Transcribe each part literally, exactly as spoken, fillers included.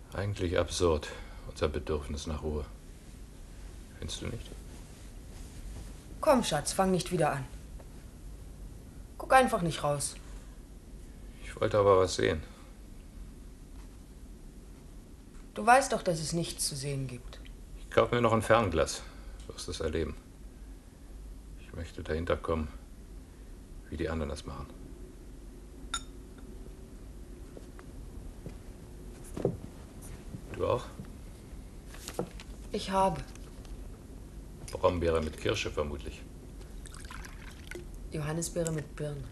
Eigentlich absurd, unser Bedürfnis nach Ruhe. Findest du nicht? Komm, Schatz, fang nicht wieder an. Guck einfach nicht raus. Ich wollte aber was sehen. Du weißt doch, dass es nichts zu sehen gibt. Ich kaufe mir noch ein Fernglas. Du wirst es erleben. Ich möchte dahinter kommen, wie die anderen das machen. Du auch? Ich habe. Brombeere mit Kirsche vermutlich. Johannisbeere mit Birne.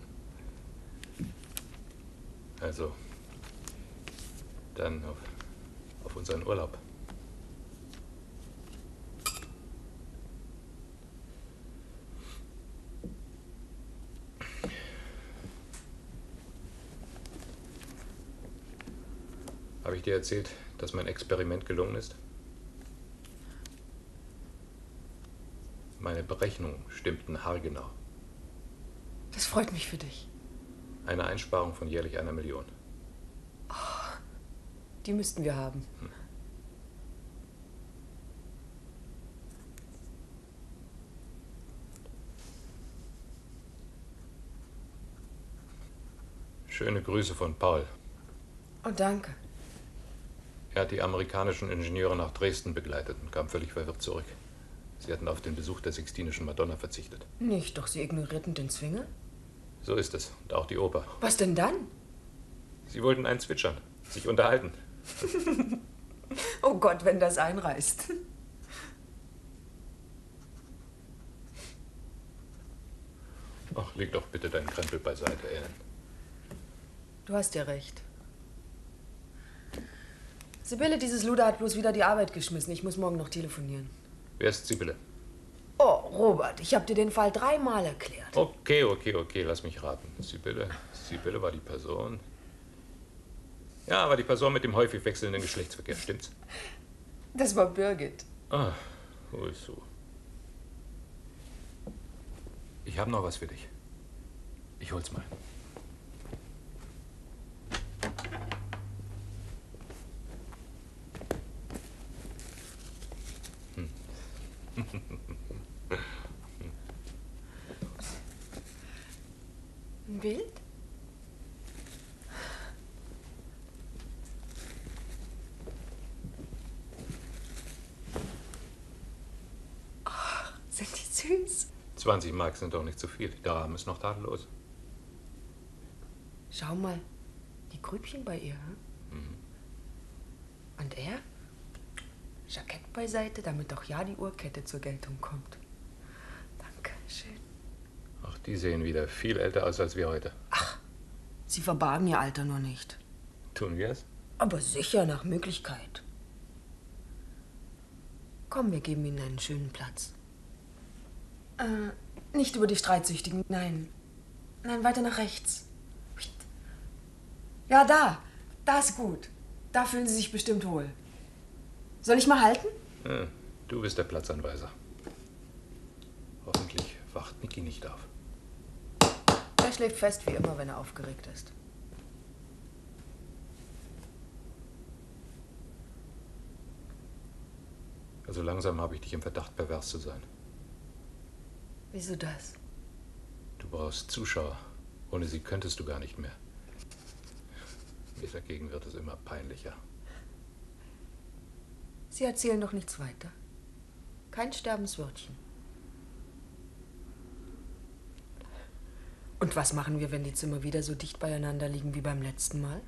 Also, dann auf, auf unseren Urlaub. Habe ich dir erzählt, dass mein Experiment gelungen ist? Meine Berechnungen stimmten haargenau. Das freut mich für dich. Eine Einsparung von jährlich einer Million. Oh, die müssten wir haben. Hm. Schöne Grüße von Paul. Oh, danke. Er hat die amerikanischen Ingenieure nach Dresden begleitet und kam völlig verwirrt zurück. Sie hatten auf den Besuch der Sixtinischen Madonna verzichtet. Nicht, doch sie ignorierten den Zwinger? So ist es. Und auch die Oper. Was denn dann? Sie wollten einen zwitschern, sich unterhalten. Oh Gott, wenn das einreißt. Ach, leg doch bitte deinen Krempel beiseite, Ellen. Du hast ja recht. Sibylle, dieses Luder hat bloß wieder die Arbeit geschmissen. Ich muss morgen noch telefonieren. Wer ist Sibylle? Oh, Robert, ich habe dir den Fall dreimal erklärt. Okay, okay, okay, lass mich raten. Sibylle, Sibylle war die Person... Ja, war die Person mit dem häufig wechselnden Geschlechtsverkehr, stimmt's? Das war Birgit. Ah, wohl so. Ich habe noch was für dich. Ich hol's mal. Hm. Ein Bild? Oh, sind die süß? zwanzig Mark sind doch nicht zu viel. Der Rahmen ist noch tadellos. Schau mal, die Grübchen bei ihr. Hm? Mhm. Und er? Jackett beiseite, damit doch ja die Uhrkette zur Geltung kommt. Danke, schön. Ach, die sehen wieder viel älter aus als wir heute. Ach, sie verbargen ihr Alter nur nicht. Tun wir es? Aber sicher, nach Möglichkeit. Komm, wir geben ihnen einen schönen Platz. Äh, nicht über die Streitsüchtigen, nein. Nein, weiter nach rechts. Ja, da. Da ist gut. Da fühlen sie sich bestimmt wohl. Soll ich mal halten? Ja, du bist der Platzanweiser. Hoffentlich wacht Niki nicht auf. Er schläft fest wie immer, wenn er aufgeregt ist. Also langsam habe ich dich im Verdacht, pervers zu sein. Wieso das? Du brauchst Zuschauer. Ohne sie könntest du gar nicht mehr. Mir dagegen wird es immer peinlicher. Sie erzählen doch nichts weiter. Kein Sterbenswörtchen. Und was machen wir, wenn die Zimmer wieder so dicht beieinander liegen wie beim letzten Mal?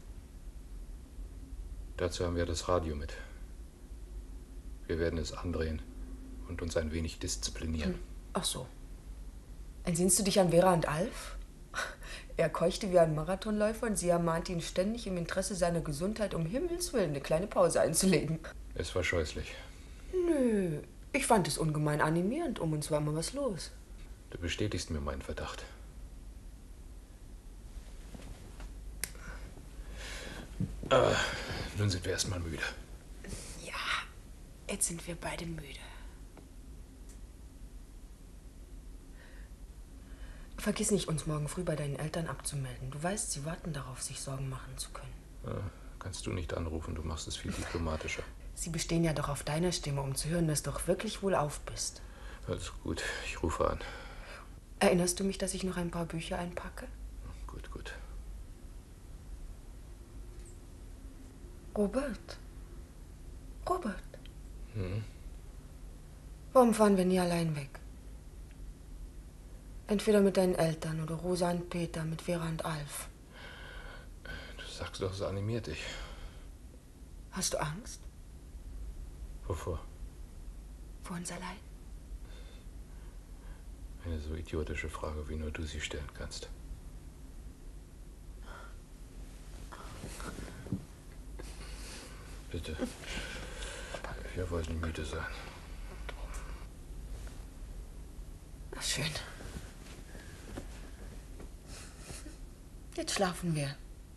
Dazu haben wir das Radio mit. Wir werden es andrehen und uns ein wenig disziplinieren. Ach so. Entsinnst du dich an Vera und Alf? Er keuchte wie ein Marathonläufer und sie ermahnte ihn ständig im Interesse seiner Gesundheit um Himmels Willen eine kleine Pause einzulegen. Es war scheußlich. Nö, ich fand es ungemein animierend. Um uns war immer was los. Du bestätigst mir meinen Verdacht. Aber nun sind wir erstmal müde. Ja, jetzt sind wir beide müde. Vergiss nicht, uns morgen früh bei deinen Eltern abzumelden. Du weißt, sie warten darauf, sich Sorgen machen zu können. Ja, Kannst du nicht anrufen, du machst es viel diplomatischer. Sie bestehen ja doch auf deiner Stimme, um zu hören, dass du doch wirklich wohlauf bist. Alles gut, ich rufe an. Erinnerst du mich, dass ich noch ein paar Bücher einpacke? Gut, gut. Robert? Robert? Hm? Warum fahren wir nie allein weg? Entweder mit deinen Eltern oder Rosa und Peter, mit Vera und Alf. Du sagst doch, es animiert dich. Hast du Angst? Wovor? Vor uns allein? Eine so idiotische Frage, wie nur du sie stellen kannst. Bitte. Wir wollen nicht müde sein. Ach, schön. Jetzt schlafen wir.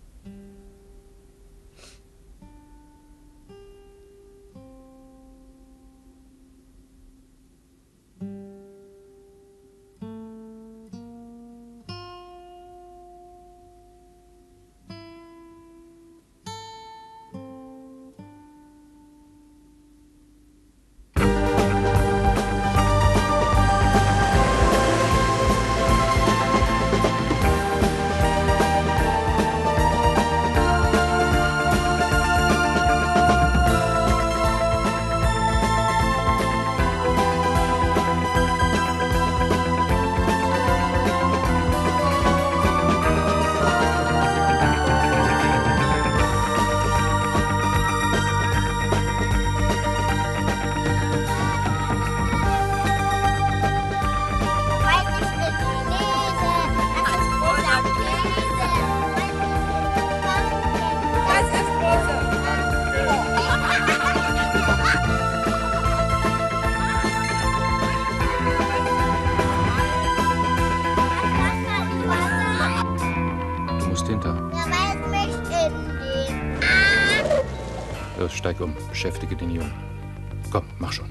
Steig um, beschäftige den Jungen. Komm, mach schon.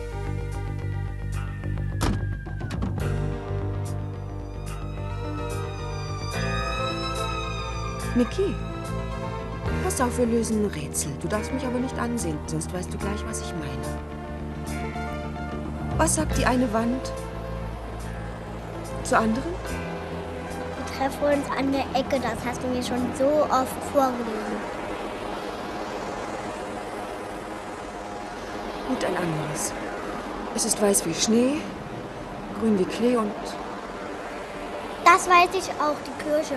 Niki, pass auf, wir lösen ein Rätsel. Du darfst mich aber nicht ansehen, sonst weißt du gleich, was ich meine. Was sagt die eine Wand zur anderen? Wir treffen uns an der Ecke, das hast du mir schon so oft vorgelesen. Gut, ein anderes. Es ist weiß wie Schnee, grün wie Klee und... Das weiß ich auch, die Kirche.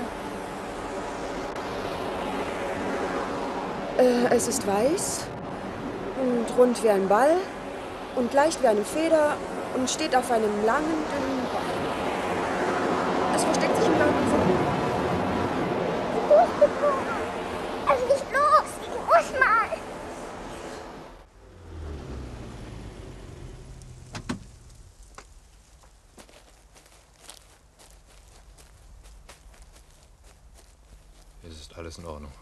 Äh, es ist weiß und rund wie ein Ball und leicht wie eine Feder und steht auf einem langen, dünnen Bein. Es versteckt sich im blauen Sonne. Also nicht los, ich muss mal. Es ist alles in Ordnung.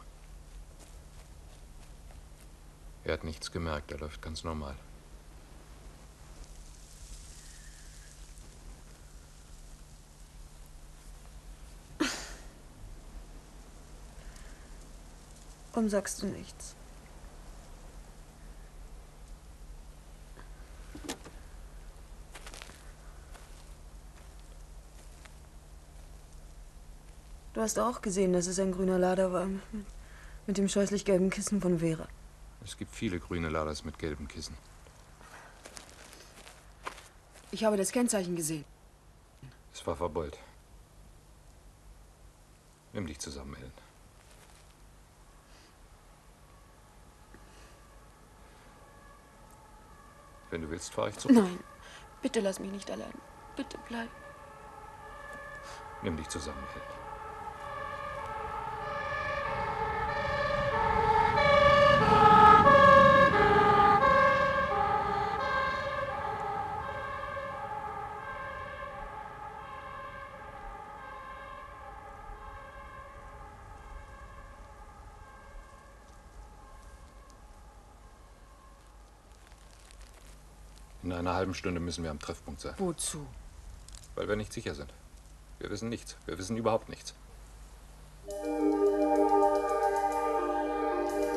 Er hat nichts gemerkt, er läuft ganz normal. Warum sagst du nichts? Du hast auch gesehen, dass es ein grüner Lader war. Mit dem scheußlich gelben Kissen von Vera. Es gibt viele grüne Laders mit gelben Kissen. Ich habe das Kennzeichen gesehen. Es war verbeult. Nimm dich zusammen, Ellen. Wenn du willst, fahre ich zurück. Nein, bitte lass mich nicht allein. Bitte bleib. Nimm dich zusammen, Ellen. In einer halben Stunde müssen wir am Treffpunkt sein. Wozu? Weil wir nicht sicher sind. Wir wissen nichts. Wir wissen überhaupt nichts.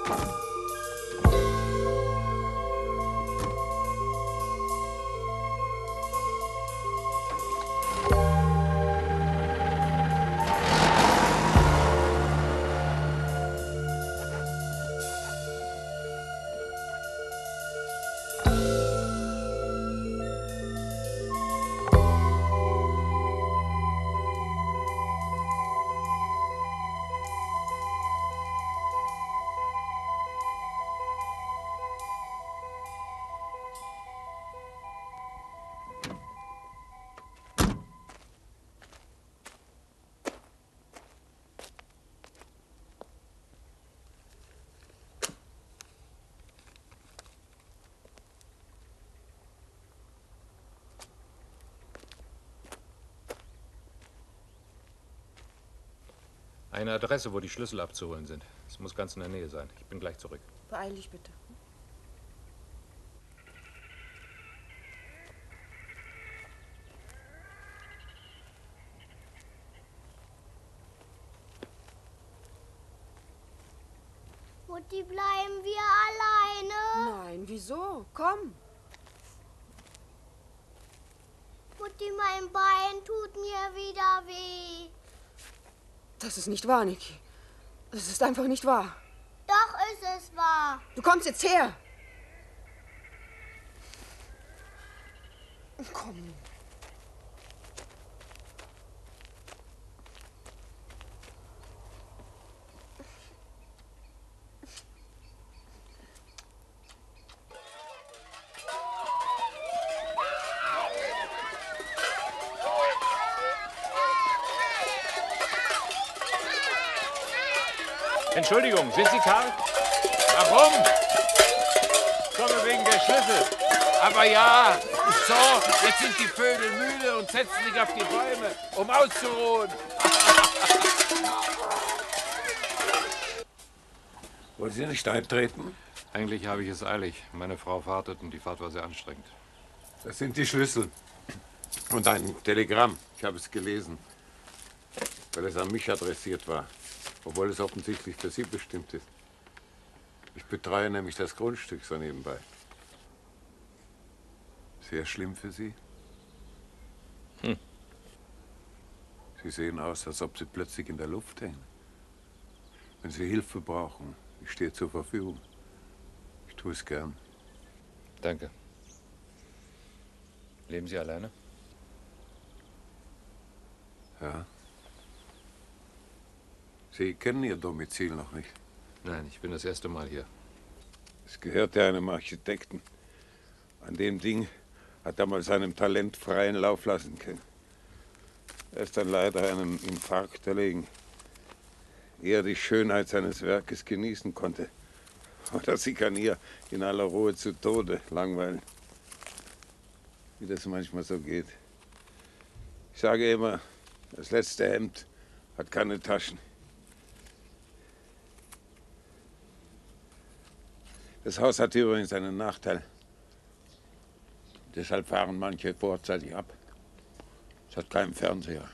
Eine Adresse, wo die Schlüssel abzuholen sind. Es muss ganz in der Nähe sein. Ich bin gleich zurück. Beeil dich bitte. Mutti, bleiben wir alleine? Nein, wieso? Komm. Mutti, mein Bein tut mir wieder weh. Das ist nicht wahr, Niki. Das ist einfach nicht wahr. Doch ist es wahr. Du kommst jetzt her. Komm. Entschuldigung, sind Sie Karl? Warum? Komme wegen der Schlüssel. Aber ja, so, jetzt sind die Vögel müde und setzen sich auf die Bäume, um auszuruhen. Wollen Sie nicht eintreten? Eigentlich habe ich es eilig. Meine Frau wartet und die Fahrt war sehr anstrengend. Das sind die Schlüssel. Und ein Telegramm. Ich habe es gelesen, weil es an mich adressiert war. Obwohl es offensichtlich für Sie bestimmt ist. Ich betreue nämlich das Grundstück so nebenbei. Sehr schlimm für Sie? Hm. Sie sehen aus, als ob Sie plötzlich in der Luft hängen. Wenn Sie Hilfe brauchen, ich stehe zur Verfügung. Ich tue es gern. Danke. Leben Sie alleine? Ja. Sie kennen Ihr Domizil noch nicht? Nein, ich bin das erste Mal hier. Es gehörte einem Architekten. An dem Ding hat er mal seinem Talent freien Lauf lassen können. Er ist dann leider einem Infarkt erlegen. Ehe er die Schönheit seines Werkes genießen konnte. Oder sie kann ihr in aller Ruhe zu Tode langweilen. Wie das manchmal so geht. Ich sage immer, das letzte Hemd hat keine Taschen. Das Haus hat übrigens einen Nachteil. Deshalb fahren manche vorzeitig ab. Es hat keinen Fernseher.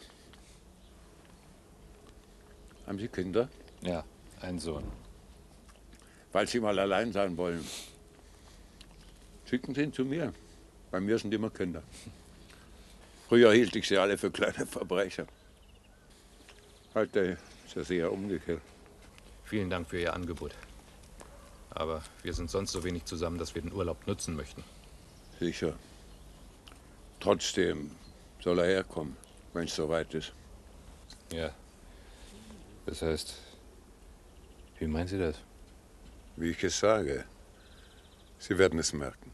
Haben Sie Kinder? Ja, ein Sohn. Falls Sie mal allein sein wollen, schicken Sie ihn zu mir. Bei mir sind immer Kinder. Früher hielt ich sie alle für kleine Verbrecher. Heute ist das eher umgekehrt. Vielen Dank für Ihr Angebot. Aber wir sind sonst so wenig zusammen, dass wir den Urlaub nutzen möchten. Sicher. Trotzdem soll er herkommen, wenn es soweit ist. Ja. Das heißt, wie meinen Sie das? Wie ich es sage. Sie werden es merken.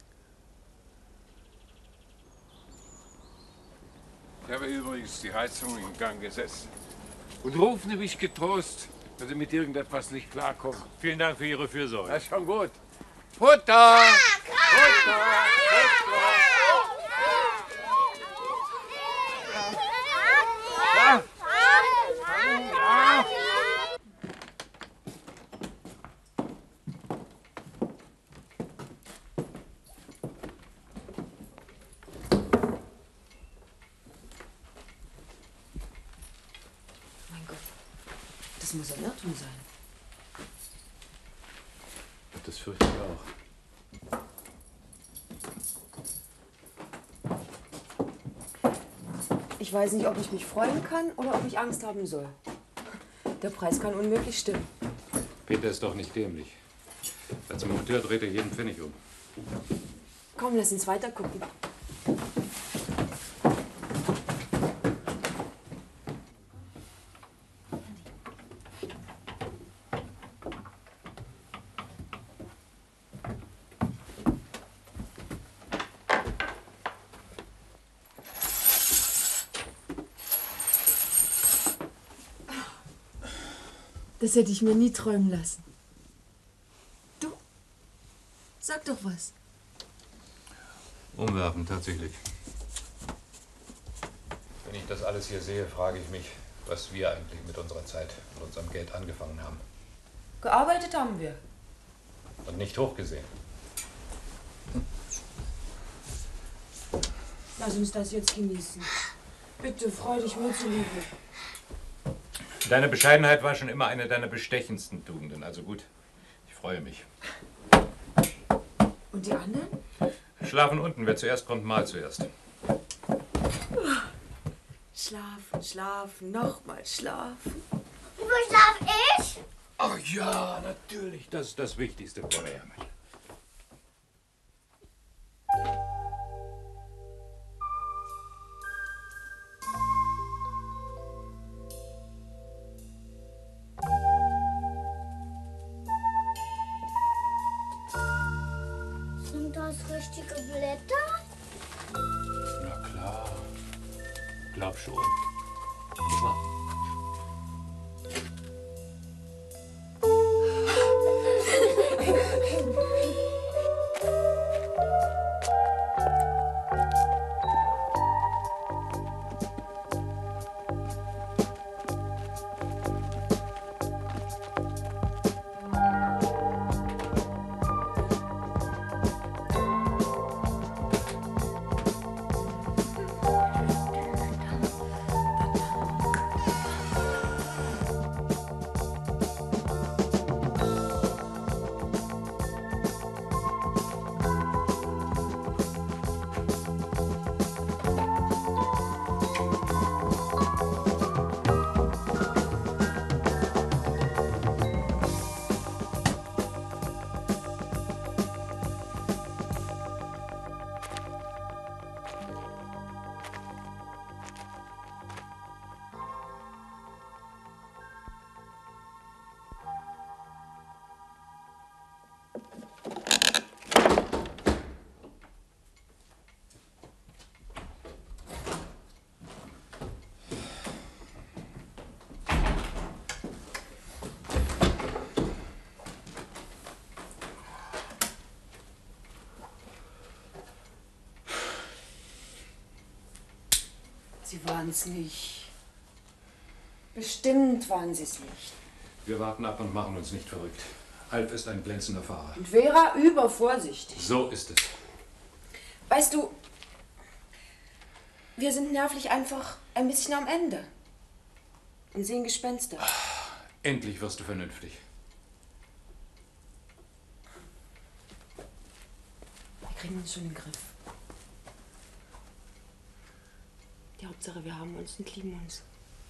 Ich habe übrigens die Heizung in Gang gesetzt. Und rufen Sie mich getrost, wenn Sie mit irgendetwas nicht klarkommen. Vielen Dank für Ihre Fürsorge. Das ist schon gut. Futter! Futter! Futter! Ja. Ja. Mein Gott, das muss ein Irrtum sein. das fürchte ich auch. Ich weiß nicht, ob ich mich freuen kann oder ob ich Angst haben soll. Der Preis kann unmöglich stimmen. Peter ist doch nicht dämlich. Als Monteur dreht er jeden Pfennig um. Komm, lass uns weiter gucken. Das hätte ich mir nie träumen lassen. Du, sag doch was. Umwerfend, tatsächlich. Wenn ich das alles hier sehe, frage ich mich, was wir eigentlich mit unserer Zeit und unserem Geld angefangen haben. Gearbeitet haben wir. Und nicht hochgesehen. Lass uns das jetzt genießen. Bitte, freu dich mir zuliebe. Deine Bescheidenheit war schon immer eine deiner bestechendsten Tugenden. Also gut, ich freue mich. Und die anderen? Schlafen unten. Wer zuerst kommt, mal zuerst. Schlafen, schlafen, nochmal schlafen. Wo schlaf ich? Ach ja, natürlich. Das ist das Wichtigste, Frau Mehrmann. Sind das richtige Blätter? Na klar. Glaub schon. Guck mal. Sie waren es nicht. Bestimmt waren sie es nicht. Wir warten ab und machen uns nicht verrückt. Alf ist ein glänzender Fahrer. Und Vera übervorsichtig. So ist es. Weißt du, wir sind nervlich einfach ein bisschen am Ende. Und sehen Gespenster. Endlich wirst du vernünftig. Wir kriegen uns schon in den Griff. Die Hauptsache, wir haben uns und lieben uns.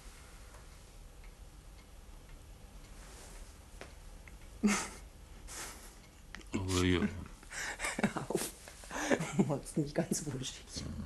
Oh ja. Hör auf. Du machst nicht ganz wuschig.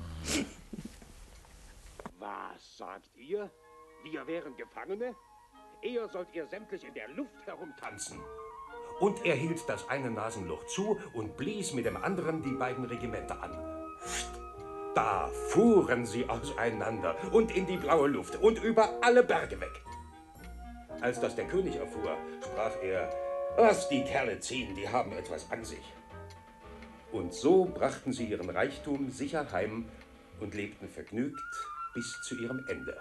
Was sagt ihr? Wir wären Gefangene? Eher sollt ihr sämtlich in der Luft herumtanzen. Und er hielt das eine Nasenloch zu und blies mit dem anderen die beiden Regimenter an. Da fuhren sie auseinander und in die blaue Luft und über alle Berge weg. Als das der König erfuhr, sprach er, was die Kerle ziehen, die haben etwas an sich. Und so brachten sie ihren Reichtum sicher heim und lebten vergnügt bis zu ihrem Ende.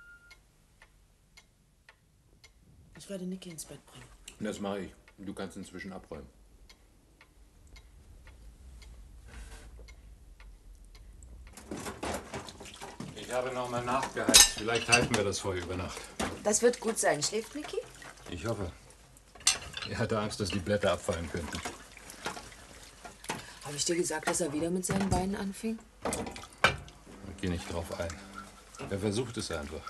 Ich werde Niki ins Bett bringen. Das mache ich. Du kannst inzwischen abräumen. Ich habe noch mal nachgeheizt. Vielleicht halten wir das Feuer über Nacht. Das wird gut sein. Schläft Niki? Ich hoffe. Er hatte Angst, dass die Blätter abfallen könnten. Habe ich dir gesagt, dass er wieder mit seinen Beinen anfing? Ich gehe nicht drauf ein. Er versucht es einfach.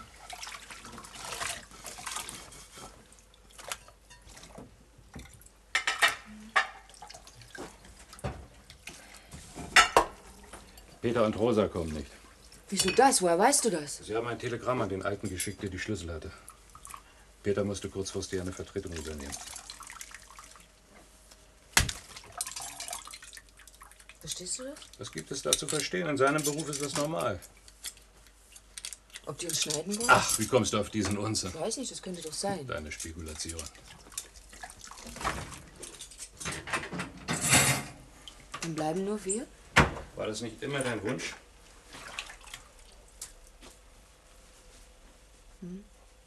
Peter und Rosa kommen nicht. Wieso das? Woher weißt du das? Sie haben ein Telegramm an den Alten geschickt, der die Schlüssel hatte. Peter musste kurzfristig eine Vertretung übernehmen. Verstehst du das? Was gibt es da zu verstehen? In seinem Beruf ist das normal. Ob die uns schneiden wollen? Ach, wie kommst du auf diesen Unsinn? Ich weiß nicht, das könnte doch sein. Deine Spekulation. Dann bleiben nur wir? War das nicht immer dein Wunsch? Hm.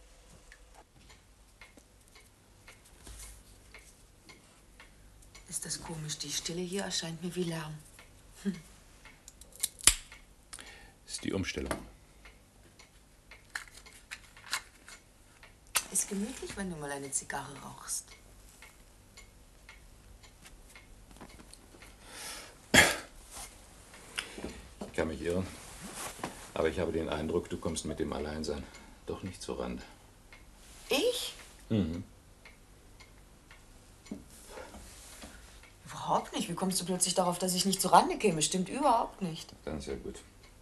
Ist das komisch? Die Stille hier erscheint mir wie Lärm. Hm. Ist die Umstellung. Ist gemütlich, wenn du mal eine Zigarre rauchst. Ich kann mich irren. Aber ich habe den Eindruck, du kommst mit dem Alleinsein doch nicht zur Rande. Ich? Mhm. Überhaupt nicht. Wie kommst du plötzlich darauf, dass ich nicht zur Rande käme? Stimmt überhaupt nicht. Dann ist ja gut.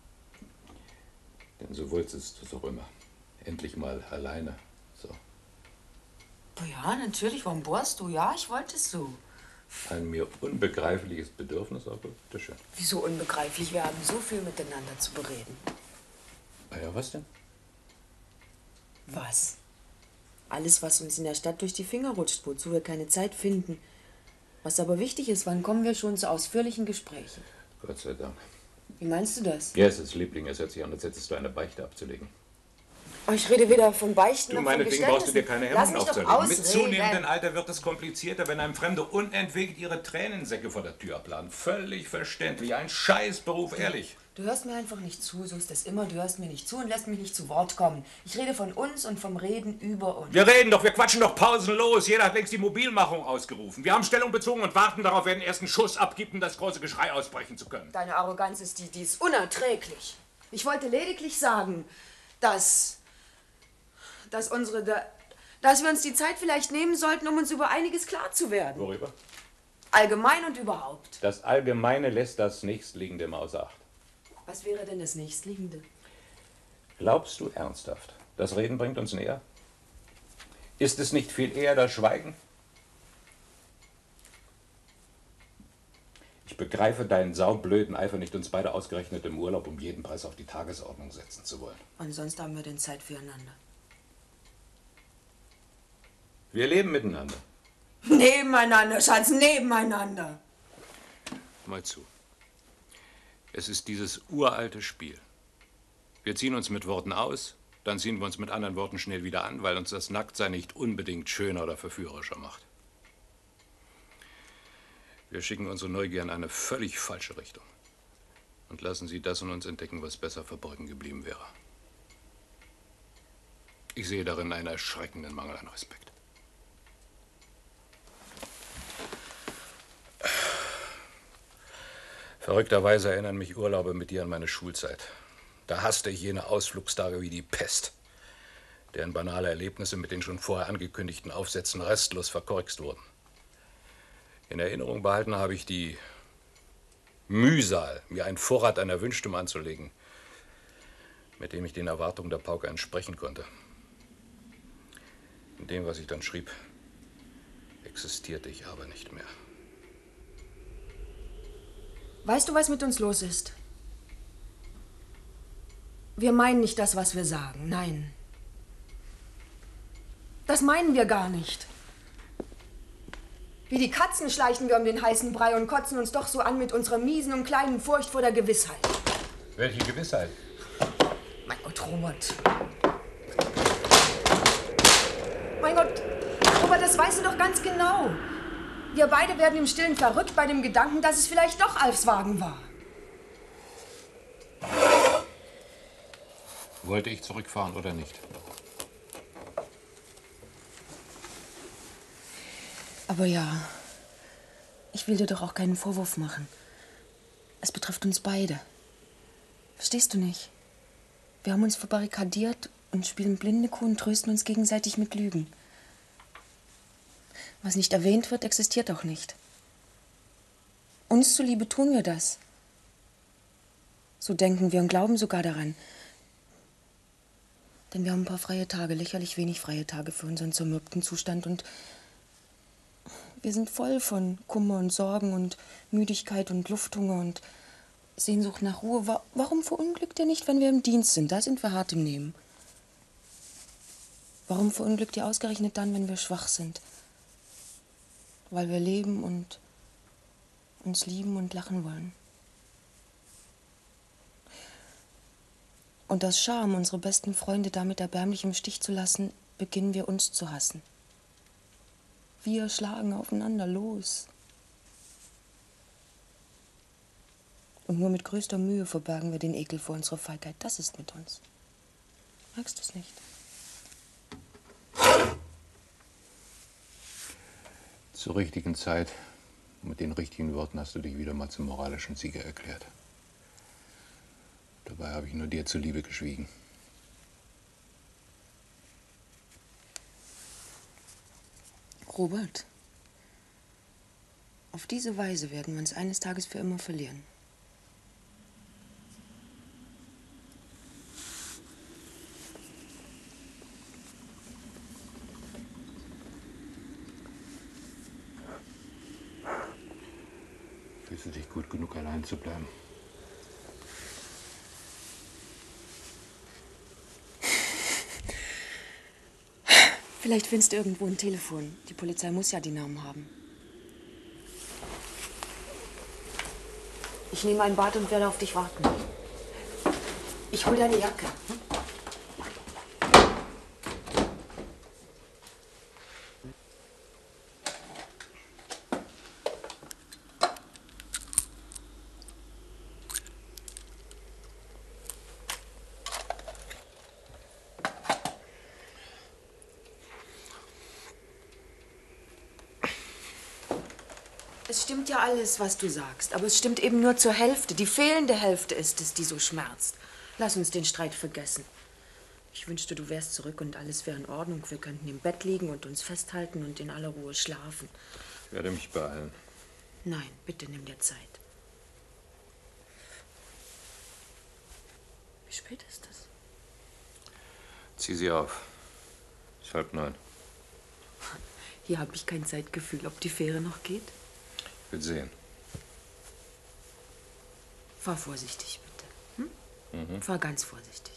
Denn so wolltest du es doch immer. Endlich mal alleine. So. Oh ja, natürlich. Warum bohrst du? Ja, ich wollte es so. Ein mir unbegreifliches Bedürfnis, aber bitteschön. Wieso unbegreiflich? Wir haben so viel miteinander zu bereden. Ah ja, was denn? Was? Alles, was uns in der Stadt durch die Finger rutscht, wozu wir keine Zeit finden. Was aber wichtig ist, wann kommen wir schon zu ausführlichen Gesprächen? Gott sei Dank. Wie meinst du das? Ja, es ist Liebling, es hört sich an, als hättest du eine Beichte abzulegen. Oh, ich rede weder von Beichten Du, noch von meinetwegen brauchst du dir keine Lass Hemmungen mich doch aufzuerlegen. Mit ausreden. zunehmendem Alter wird es komplizierter, wenn einem Fremde unentwegt ihre Tränensäcke vor der Tür abladen. Völlig verständlich. Ein Scheißberuf, ehrlich. Du hörst mir einfach nicht zu, so ist das immer. Du hörst mir nicht zu und lässt mich nicht zu Wort kommen. Ich rede von uns und vom Reden über uns. Wir reden doch, wir quatschen doch pausenlos. Jeder hat längst die Mobilmachung ausgerufen. Wir haben Stellung bezogen und warten darauf, wer den ersten Schuss abgibt, um das große Geschrei ausbrechen zu können. Deine Arroganz ist die, die ist unerträglich. Ich wollte lediglich sagen, dass... dass unsere... Da, dass wir uns die Zeit vielleicht nehmen sollten, um uns über einiges klar zu werden. Worüber? Allgemein und überhaupt. Das Allgemeine lässt das Nächstliegende im außer Acht. Was wäre denn das Nächstliegende? Glaubst du ernsthaft, das Reden bringt uns näher? Ist es nicht viel eher das Schweigen? Ich begreife deinen saublöden Eifer nicht, uns beide ausgerechnet im Urlaub um jeden Preis auf die Tagesordnung setzen zu wollen. Und sonst haben wir denn Zeit füreinander. Wir leben miteinander. Nebeneinander, Schatz, nebeneinander. Mal zu. Es ist dieses uralte Spiel. Wir ziehen uns mit Worten aus, dann ziehen wir uns mit anderen Worten schnell wieder an, weil uns das Nacktsein nicht unbedingt schöner oder verführerischer macht. Wir schicken unsere Neugier in eine völlig falsche Richtung und lassen sie das in uns entdecken, was besser verborgen geblieben wäre. Ich sehe darin einen erschreckenden Mangel an Respekt. Verrückterweise erinnern mich Urlaube mit dir an meine Schulzeit. Da hasste ich jene Ausflugstage wie die Pest, deren banale Erlebnisse mit den schon vorher angekündigten Aufsätzen restlos verkorkst wurden. In Erinnerung behalten habe ich die Mühsal, mir einen Vorrat an Erwünschtem anzulegen, mit dem ich den Erwartungen der Pauke entsprechen konnte. In dem, was ich dann schrieb, existierte ich aber nicht mehr. Weißt du, was mit uns los ist? Wir meinen nicht das, was wir sagen. Nein. Das meinen wir gar nicht. Wie die Katzen schleichen wir um den heißen Brei und kotzen uns doch so an mit unserer miesen und kleinen Furcht vor der Gewissheit. Welche Gewissheit? Mein Gott, Robert. Mein Gott, Robert, das weißt du doch ganz genau. Wir beide werden im Stillen verrückt bei dem Gedanken, dass es vielleicht doch Alfs Wagen war. Wollte ich zurückfahren oder nicht? Aber ja, ich will dir doch auch keinen Vorwurf machen. Es betrifft uns beide. Verstehst du nicht? Wir haben uns verbarrikadiert und spielen blinde Kuh und trösten uns gegenseitig mit Lügen. Was nicht erwähnt wird, existiert auch nicht. Uns zuliebe tun wir das. So denken wir und glauben sogar daran. Denn wir haben ein paar freie Tage, lächerlich wenig freie Tage für unseren zermürbten Zustand. Und wir sind voll von Kummer und Sorgen und Müdigkeit und Lufthunger und Sehnsucht nach Ruhe. Wa- Warum verunglückt ihr nicht, wenn wir im Dienst sind? Da sind wir hart im Nehmen. Warum verunglückt ihr ausgerechnet dann, wenn wir schwach sind? Weil wir leben und uns lieben und lachen wollen. Und aus Scham, unsere besten Freunde damit erbärmlich im Stich zu lassen, beginnen wir uns zu hassen. Wir schlagen aufeinander los. Und nur mit größter Mühe verbergen wir den Ekel vor unserer Feigheit. Das ist mit uns. Merkst du es nicht? Zur richtigen Zeit, mit den richtigen Worten hast du dich wieder mal zum moralischen Sieger erklärt. Dabei habe ich nur dir zuliebe geschwiegen. Robert, auf diese Weise werden wir uns eines Tages für immer verlieren. Fühlst du dich gut genug, allein zu bleiben? Vielleicht findest du irgendwo ein Telefon. Die Polizei muss ja die Namen haben. Ich nehme ein Bad und werde auf dich warten. Ich hol deine Jacke. Hm? Es stimmt ja alles, was du sagst, aber es stimmt eben nur zur Hälfte. Die fehlende Hälfte ist es, die so schmerzt. Lass uns den Streit vergessen. Ich wünschte, du wärst zurück und alles wäre in Ordnung. Wir könnten im Bett liegen und uns festhalten und in aller Ruhe schlafen. Ich werde mich beeilen. Nein, bitte nimm dir Zeit. Wie spät ist es? Zieh sie auf. Es ist halb neun. Hier habe ich kein Zeitgefühl, ob die Fähre noch geht. Ich will sehen. Fahr vorsichtig, bitte. Hm? Mhm. Fahr ganz vorsichtig.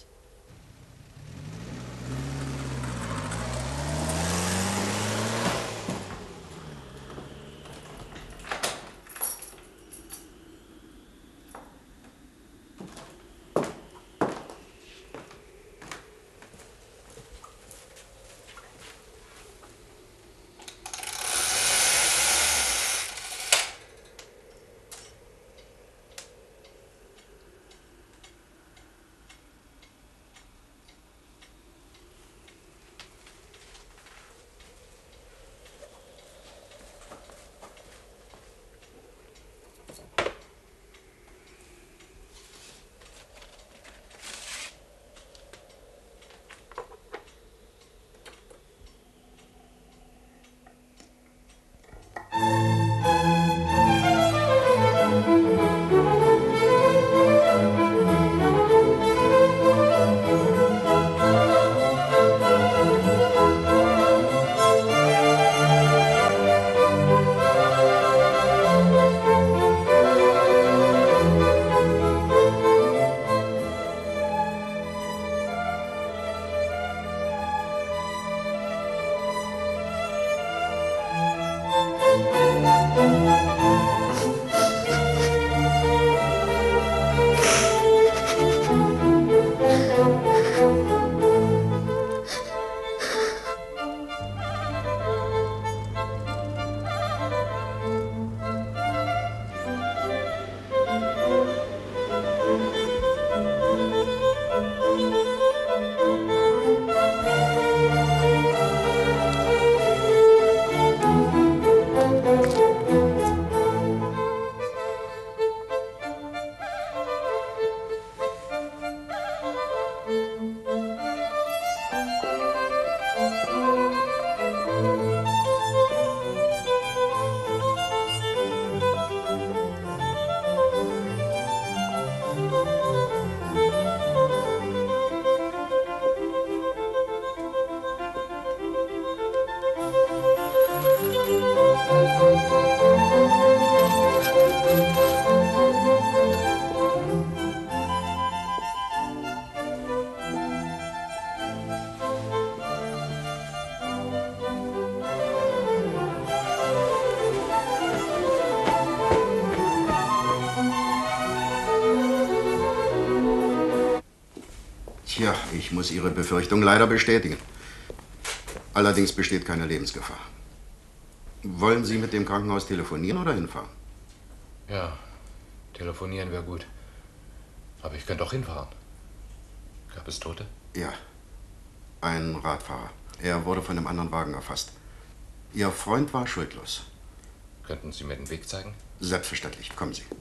Ich muss Ihre Befürchtung leider bestätigen. Allerdings besteht keine Lebensgefahr. Wollen Sie mit dem Krankenhaus telefonieren oder hinfahren? Ja, telefonieren wäre gut. Aber ich könnte auch hinfahren. Gab es Tote? Ja, ein Radfahrer. Er wurde von einem anderen Wagen erfasst. Ihr Freund war schuldlos. Könnten Sie mir den Weg zeigen? Selbstverständlich. Kommen Sie.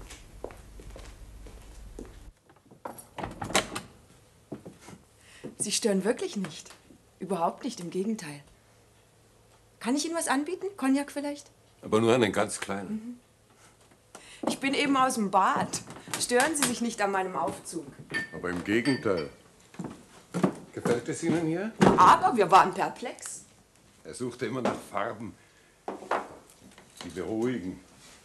Sie stören wirklich nicht. Überhaupt nicht, im Gegenteil. Kann ich Ihnen was anbieten? Cognac vielleicht? Aber nur einen ganz kleinen. Mhm. Ich bin eben aus dem Bad. Stören Sie sich nicht an meinem Aufzug. Aber im Gegenteil. Gefällt es Ihnen hier? Aber wir waren perplex. Er suchte immer nach Farben, die beruhigen.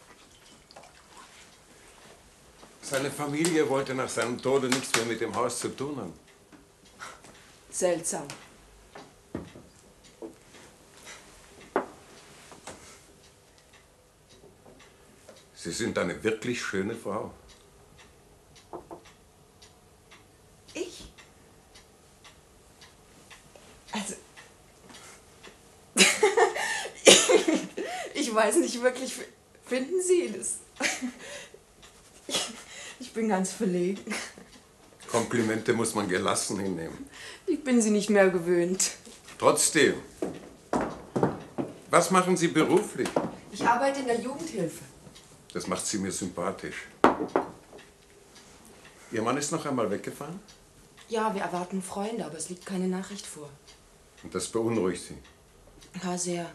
Seine Familie wollte nach seinem Tode nichts mehr mit dem Haus zu tun haben. Seltsam. Sie sind eine wirklich schöne Frau. Ich? Also... ich weiß nicht wirklich, finden Sie das? Ich bin ganz verlegen. Komplimente muss man gelassen hinnehmen. Ich bin sie nicht mehr gewöhnt. Trotzdem. Was machen Sie beruflich? Ich arbeite in der Jugendhilfe. Das macht Sie mir sympathisch. Ihr Mann ist noch einmal weggefahren? Ja, wir erwarten Freunde, aber es liegt keine Nachricht vor. Und das beunruhigt Sie? Ja, sehr.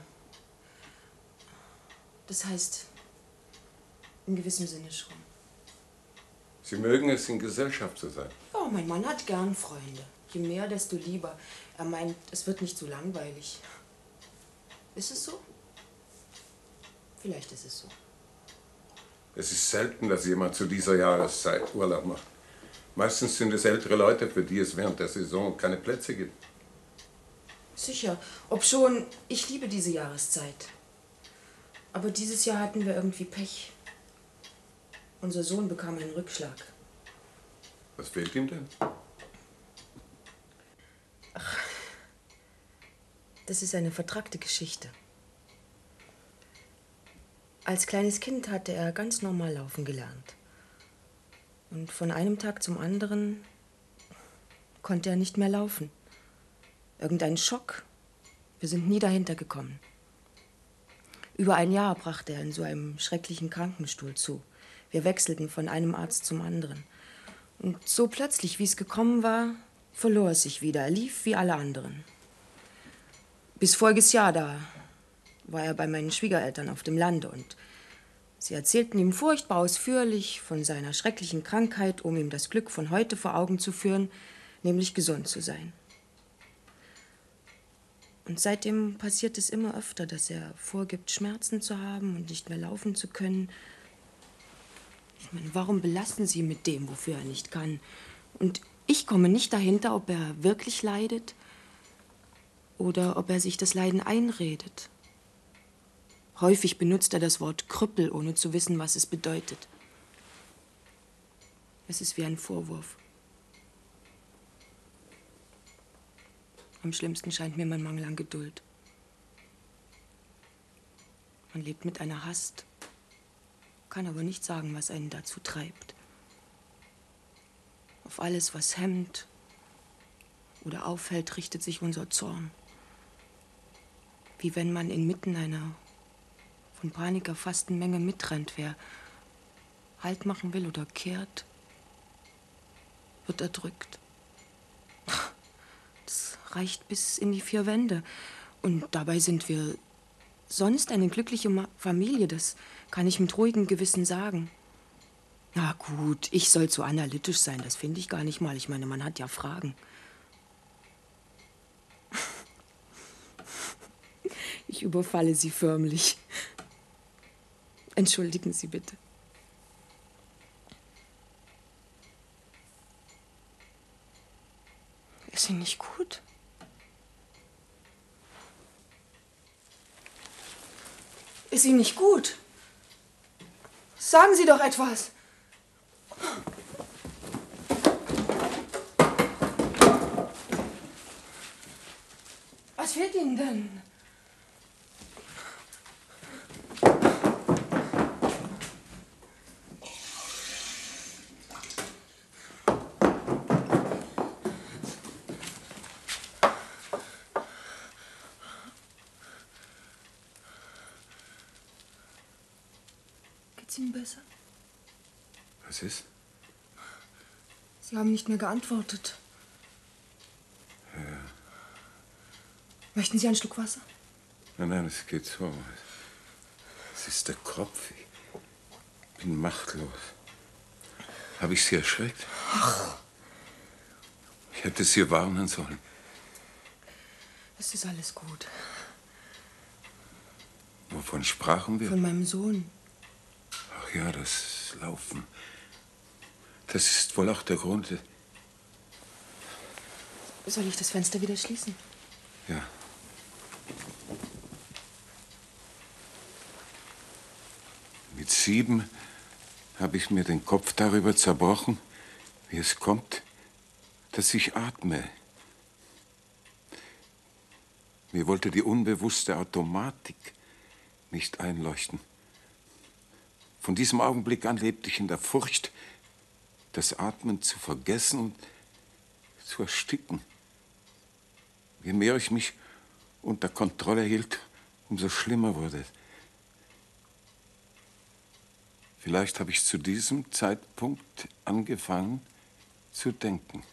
Das heißt, in gewissem Sinne schon. Sie mögen es, in Gesellschaft zu sein? Ja, mein Mann hat gern Freunde. Je mehr, desto lieber. Er meint, es wird nicht so langweilig. Ist es so? Vielleicht ist es so. Es ist selten, dass jemand zu dieser Jahreszeit Urlaub macht. Meistens sind es ältere Leute, für die es während der Saison keine Plätze gibt. Sicher. Obschon, ich liebe diese Jahreszeit. Aber dieses Jahr hatten wir irgendwie Pech. Unser Sohn bekam einen Rückschlag. Was fehlt ihm denn? Ach, das ist eine vertrackte Geschichte. Als kleines Kind hatte er ganz normal laufen gelernt. Und von einem Tag zum anderen konnte er nicht mehr laufen. Irgendein Schock. Wir sind nie dahinter gekommen. Über ein Jahr brachte er in so einem schrecklichen Krankenstuhl zu. Wir wechselten von einem Arzt zum anderen. Und so plötzlich, wie es gekommen war, verlor er sich wieder. Er lief wie alle anderen. Bis voriges Jahr, da war er bei meinen Schwiegereltern auf dem Lande und sie erzählten ihm furchtbar ausführlich von seiner schrecklichen Krankheit, um ihm das Glück von heute vor Augen zu führen, nämlich gesund zu sein. Und seitdem passiert es immer öfter, dass er vorgibt, Schmerzen zu haben und nicht mehr laufen zu können. Ich meine, warum belasten Sie ihn mit dem, wofür er nicht kann? Und ich komme nicht dahinter, ob er wirklich leidet oder ob er sich das Leiden einredet. Häufig benutzt er das Wort Krüppel, ohne zu wissen, was es bedeutet. Es ist wie ein Vorwurf. Am schlimmsten scheint mir mein Mangel an Geduld. Man lebt mit einer Hast, kann aber nicht sagen, was einen dazu treibt. Auf alles, was hemmt oder auffällt, richtet sich unser Zorn. Wie wenn man inmitten einer von Panik erfassten Menge mitrennt. Wer Halt machen will oder kehrt, wird erdrückt. Das reicht bis in die vier Wände. Und dabei sind wir sonst eine glückliche Ma- Familie. Das kann ich mit ruhigem Gewissen sagen. Na gut, ich soll zu analytisch sein. Das finde ich gar nicht mal. Ich meine, man hat ja Fragen. Ich überfalle Sie förmlich. Entschuldigen Sie bitte. Ist Ihnen nicht gut? Ist Ihnen nicht gut? Sagen Sie doch etwas. fehlt Ihnen denn? Geht's Ihnen besser? Was ist? Sie haben nicht mehr geantwortet. Ja. Möchten Sie einen Schluck Wasser? Nein, nein, es geht so. Es ist der Kopf. Ich bin machtlos. Habe ich Sie erschreckt? Ach. Ich hätte Sie warnen sollen. Es ist alles gut. Wovon sprachen wir? Von meinem Sohn. Ach ja, das Laufen. Das ist wohl auch der Grund. Soll ich das Fenster wieder schließen? Ja. Mit sieben habe ich mir den Kopf darüber zerbrochen, wie es kommt, dass ich atme. Mir wollte die unbewusste Automatik nicht einleuchten. Von diesem Augenblick an lebte ich in der Furcht, das Atmen zu vergessen und zu ersticken. Je mehr ich mich unter Kontrolle hielt, umso schlimmer wurde es. Vielleicht habe ich zu diesem Zeitpunkt angefangen zu denken.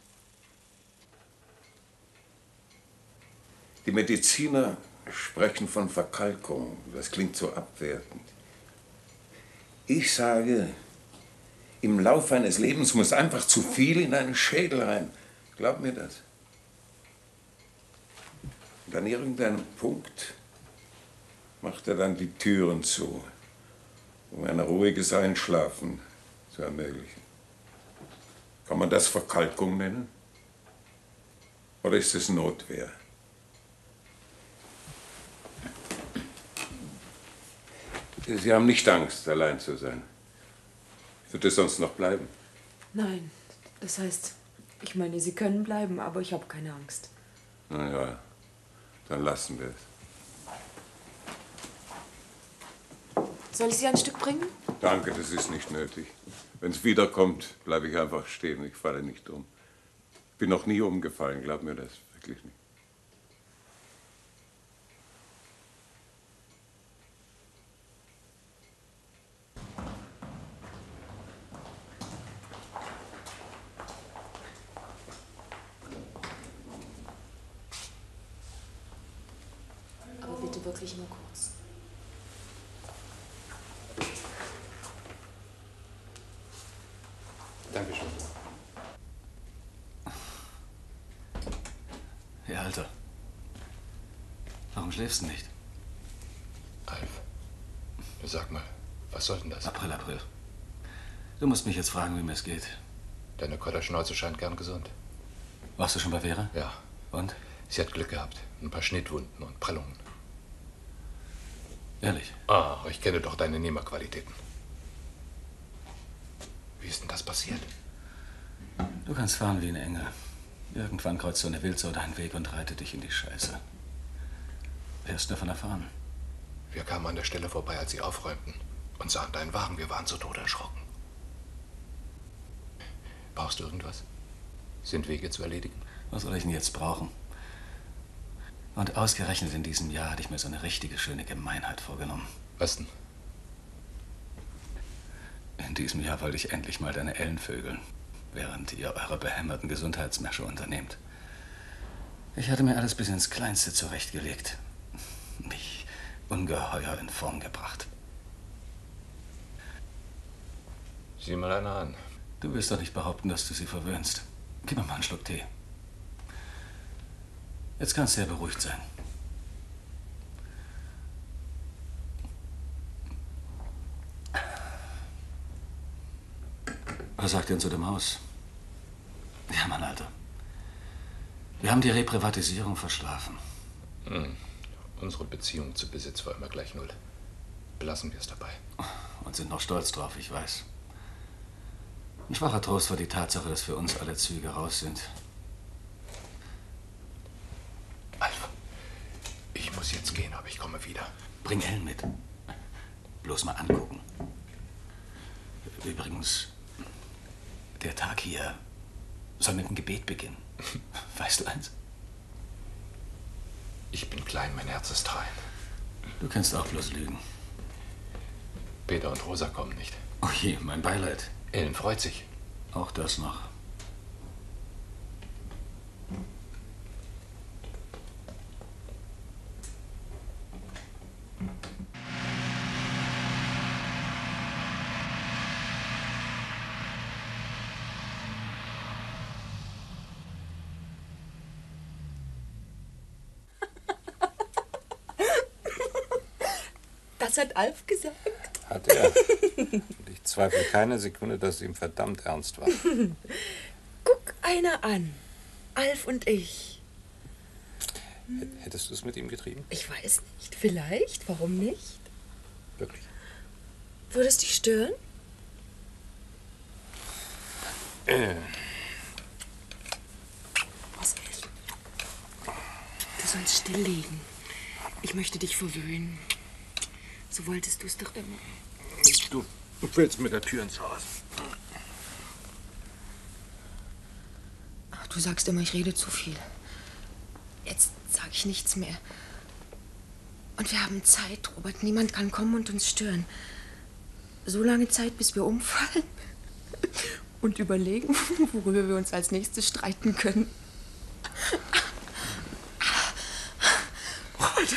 Die Mediziner sprechen von Verkalkung. Das klingt so abwertend. Ich sage, im Laufe eines Lebens muss einfach zu viel in einen Schädel rein. Glaub mir das. Und an irgendeinem Punkt macht er dann die Türen zu, um ein ruhiges Einschlafen zu ermöglichen. Kann man das Verkalkung nennen? Oder ist es Notwehr? Sie haben nicht Angst, allein zu sein. Wird es sonst noch bleiben? Nein, das heißt, ich meine, Sie können bleiben, aber ich habe keine Angst. Na ja, dann lassen wir es. Soll ich Sie ein Stück bringen? Danke, das ist nicht nötig. Wenn es wiederkommt, bleibe ich einfach stehen. Ich falle nicht um. Ich bin noch nie umgefallen, glaub mir das wirklich nicht. Aber bitte wirklich nur kurz. Dankeschön. Ja, Alter. Warum schläfst du nicht? Alf, sag mal, was soll denn das? April, April. Du musst mich jetzt fragen, wie mir es geht. Deine Kotterschnauze scheint gern gesund. Warst du schon bei Vera? Ja. Und? Sie hat Glück gehabt. Ein paar Schnittwunden und Prellungen. Ehrlich? Ah, ich kenne doch deine Nehmerqualitäten. Wie ist denn das passiert? Du kannst fahren wie ein Engel. Irgendwann kreuzt so eine Wildsau deinen Weg und reitet dich in die Scheiße. Wer ist davon erfahren? Wir kamen an der Stelle vorbei, als sie aufräumten und sahen deinen Wagen. Wir waren zu Tode erschrocken. Brauchst du irgendwas? Sind Wege zu erledigen? Was soll ich denn jetzt brauchen? Und ausgerechnet in diesem Jahr hatte ich mir so eine richtige schöne Gemeinheit vorgenommen. Was denn? In diesem Jahr wollte ich endlich mal deine Ellen vögeln, während ihr eure behämmerten Gesundheitsmärsche unternehmt. Ich hatte mir alles bis ins Kleinste zurechtgelegt. Mich ungeheuer in Form gebracht. Sieh mal einer an. Du willst doch nicht behaupten, dass du sie verwöhnst. Gib mir mal einen Schluck Tee. Jetzt kannst du ja beruhigt sein. Was sagt ihr denn zu dem Haus? Ja, Mann, Alter. Wir haben die Reprivatisierung verschlafen. Hm. Unsere Beziehung zu Besitz war immer gleich null. Belassen wir es dabei. Und sind noch stolz drauf, ich weiß. Ein schwacher Trost war die Tatsache, dass für uns alle Züge raus sind. Alf, muss jetzt gehen, aber ich komme wieder. Bring Ellen mit. Bloß mal angucken. Übrigens, der Tag hier soll mit einem Gebet beginnen. Weißt du eins? Ich bin klein, mein Herz ist rein. Du kannst auch bloß lügen. Peter und Rosa kommen nicht. Oh je, mein Beileid. Ellen freut sich. Auch das noch. Das hat Alf gesagt. Hat er. Und ich zweifle keine Sekunde, dass es ihm verdammt ernst war. Guck einer an. Alf und ich. Hättest du es mit ihm getrieben? Ich weiß nicht. Vielleicht. Warum nicht? Wirklich? Würde es dich stören? Äh. Oswald, du sollst still liegen. Ich möchte dich verwöhnen. So wolltest du es doch immer. Du, du willst mit der Tür ins Haus. Ach, du sagst immer, ich rede zu viel. Jetzt sage ich nichts mehr. Und wir haben Zeit, Robert. Niemand kann kommen und uns stören. So lange Zeit, bis wir umfallen und überlegen, worüber wir uns als nächstes streiten können. Robert.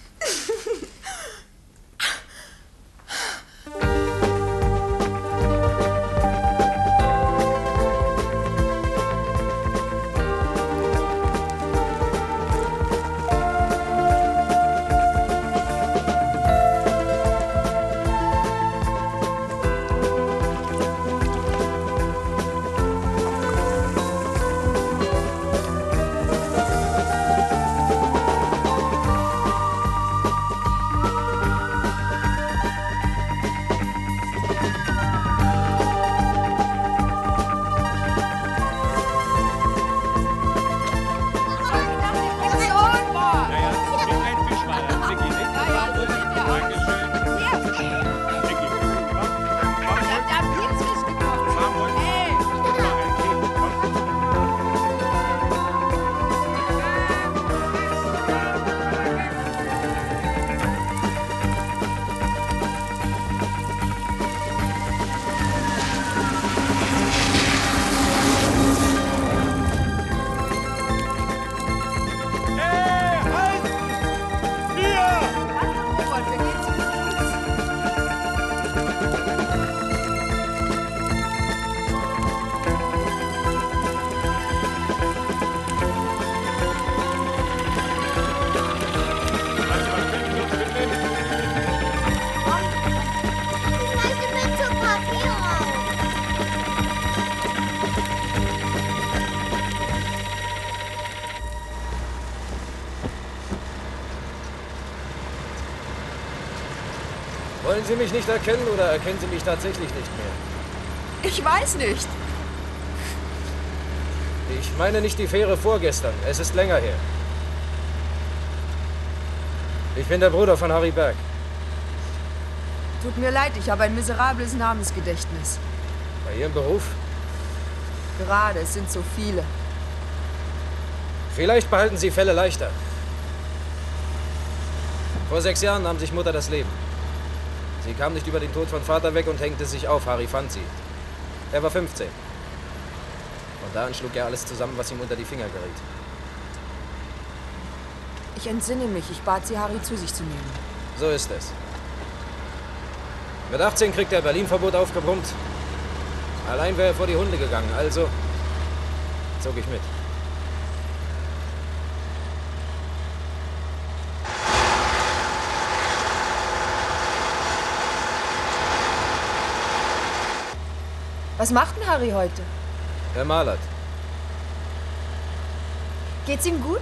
Wollen Sie mich nicht erkennen oder erkennen Sie mich tatsächlich nicht mehr? Ich weiß nicht. Ich meine nicht die Fähre vorgestern. Es ist länger her. Ich bin der Bruder von Harry Berg. Tut mir leid, ich habe ein miserables Namensgedächtnis. Bei Ihrem Beruf? Gerade, es sind so viele. Vielleicht behalten Sie Fälle leichter. Vor sechs Jahren nahm sich Mutter das Leben. Sie kam nicht über den Tod von Vater weg und hängte sich auf. Harry fand sie. Er war fünfzehn. Und da schlug er alles zusammen, was ihm unter die Finger geriet. Ich entsinne mich. Ich bat sie, Harry zu sich zu nehmen. So ist es. Mit achtzehn kriegt er Berlin-Verbot aufgebrummt. Allein wäre er vor die Hunde gegangen, also zog ich mit. Was macht denn Harry heute? Er malert. Geht's ihm gut?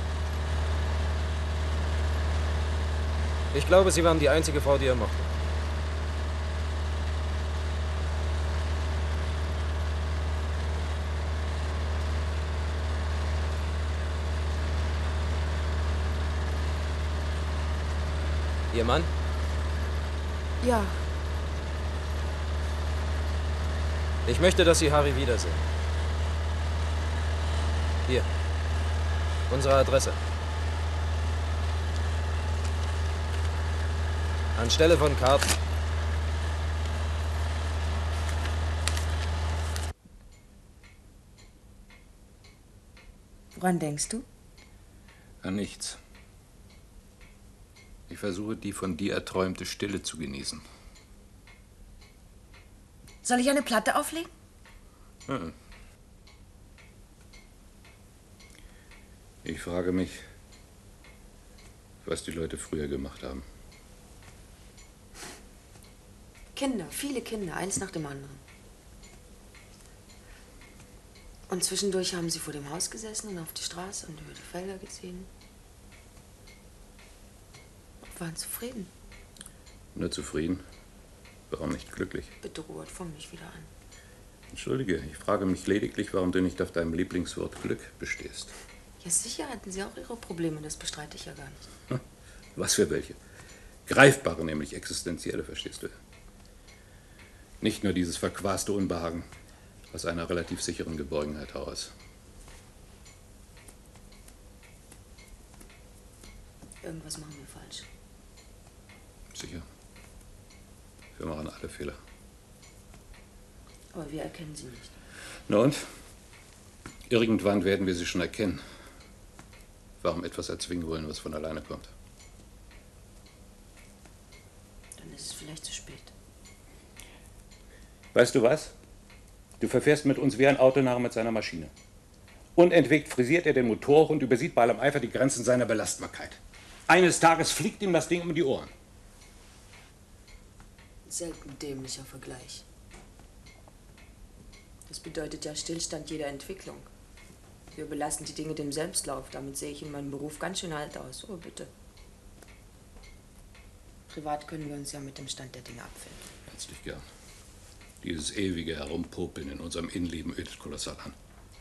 Ich glaube, Sie waren die einzige Frau, die er mochte. Ihr Mann? Ja. Ich möchte, dass Sie Harry wiedersehen. Hier. Unsere Adresse. Anstelle von Karten. Woran denkst du? An nichts. Ich versuche, die von dir erträumte Stille zu genießen. Soll ich eine Platte auflegen? Hm. Ich frage mich, was die Leute früher gemacht haben. Kinder, viele Kinder, eins nach dem anderen. Und zwischendurch haben sie vor dem Haus gesessen und auf die Straße und über die Felder gesehen. Und waren zufrieden. Nur zufrieden? Warum nicht glücklich? Bitte, Robert, fang mich wieder an. Entschuldige, ich frage mich lediglich, warum du nicht auf deinem Lieblingswort Glück bestehst. Ja, sicher hatten sie auch ihre Probleme, das bestreite ich ja gar nicht. Was für welche? Greifbare, nämlich existenzielle, verstehst du? Nicht nur dieses verquaste Unbehagen aus einer relativ sicheren Geborgenheit heraus. Irgendwas machen wir falsch. Sicher. Wir machen alle Fehler. Aber wir erkennen sie nicht. Na und? Irgendwann werden wir sie schon erkennen. Warum etwas erzwingen wollen, was von alleine kommt? Dann ist es vielleicht zu spät. Weißt du was? Du verfährst mit uns wie ein Autonarr mit seiner Maschine. Unentwegt frisiert er den Motor und übersieht bei allem Eifer die Grenzen seiner Belastbarkeit. Eines Tages fliegt ihm das Ding um die Ohren. Selten dämlicher Vergleich. Das bedeutet ja Stillstand jeder Entwicklung. Wir überlassen die Dinge dem Selbstlauf. Damit sehe ich in meinem Beruf ganz schön alt aus. Oh, bitte. Privat können wir uns ja mit dem Stand der Dinge abfinden. Herzlich gern. Dieses ewige Herumpopeln in unserem Innenleben ödet kolossal an.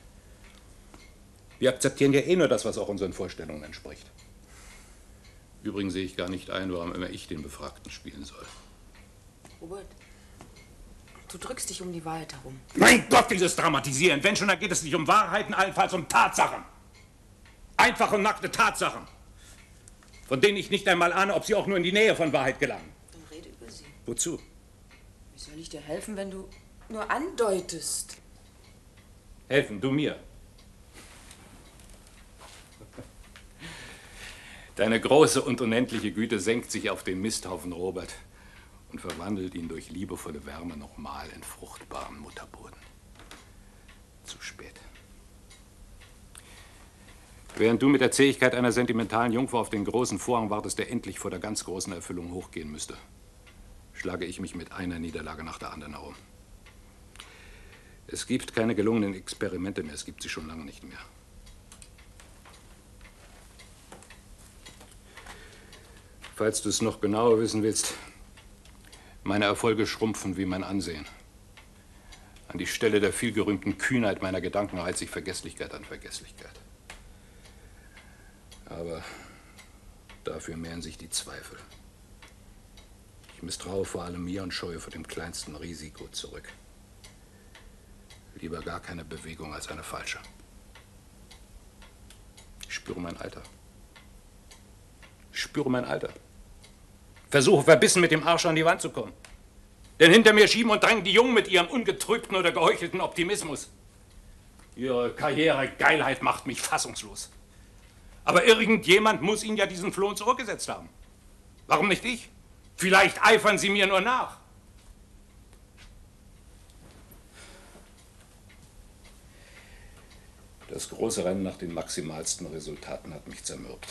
Wir akzeptieren ja eh nur das, was auch unseren Vorstellungen entspricht. Übrigens sehe ich gar nicht ein, warum immer ich den Befragten spielen soll. Robert, du drückst dich um die Wahrheit herum. Mein Gott, dieses Dramatisieren! Wenn schon, dann geht es nicht um Wahrheiten, allenfalls um Tatsachen. Einfache und nackte Tatsachen. Von denen ich nicht einmal ahne, ob sie auch nur in die Nähe von Wahrheit gelangen. Dann rede über sie. Wozu? Wie soll ich dir helfen, wenn du nur andeutest? Helfen, du mir. Deine große und unendliche Güte senkt sich auf den Misthaufen Robert und verwandelt ihn durch liebevolle Wärme nochmal in fruchtbaren Mutterboden. Zu spät. Während du mit der Zähigkeit einer sentimentalen Jungfrau auf den großen Vorhang wartest, der endlich vor der ganz großen Erfüllung hochgehen müsste, schlage ich mich mit einer Niederlage nach der anderen herum. Es gibt keine gelungenen Experimente mehr, es gibt sie schon lange nicht mehr. Falls du es noch genauer wissen willst, meine Erfolge schrumpfen wie mein Ansehen. An die Stelle der vielgerühmten Kühnheit meiner Gedanken reiht sich Vergesslichkeit an Vergesslichkeit. Aber dafür mehren sich die Zweifel. Ich misstraue vor allem mir und scheue vor dem kleinsten Risiko zurück. Lieber gar keine Bewegung als eine falsche. Ich spüre mein Alter. Ich spüre mein Alter. Versuche verbissen mit dem Arsch an die Wand zu kommen. Denn hinter mir schieben und drängen die Jungen mit ihrem ungetrübten oder geheuchelten Optimismus. Ihre Karrieregeilheit macht mich fassungslos. Aber irgendjemand muss ihnen ja diesen Floh zurückgesetzt haben. Warum nicht ich? Vielleicht eifern sie mir nur nach. Das große Rennen nach den maximalsten Resultaten hat mich zermürbt.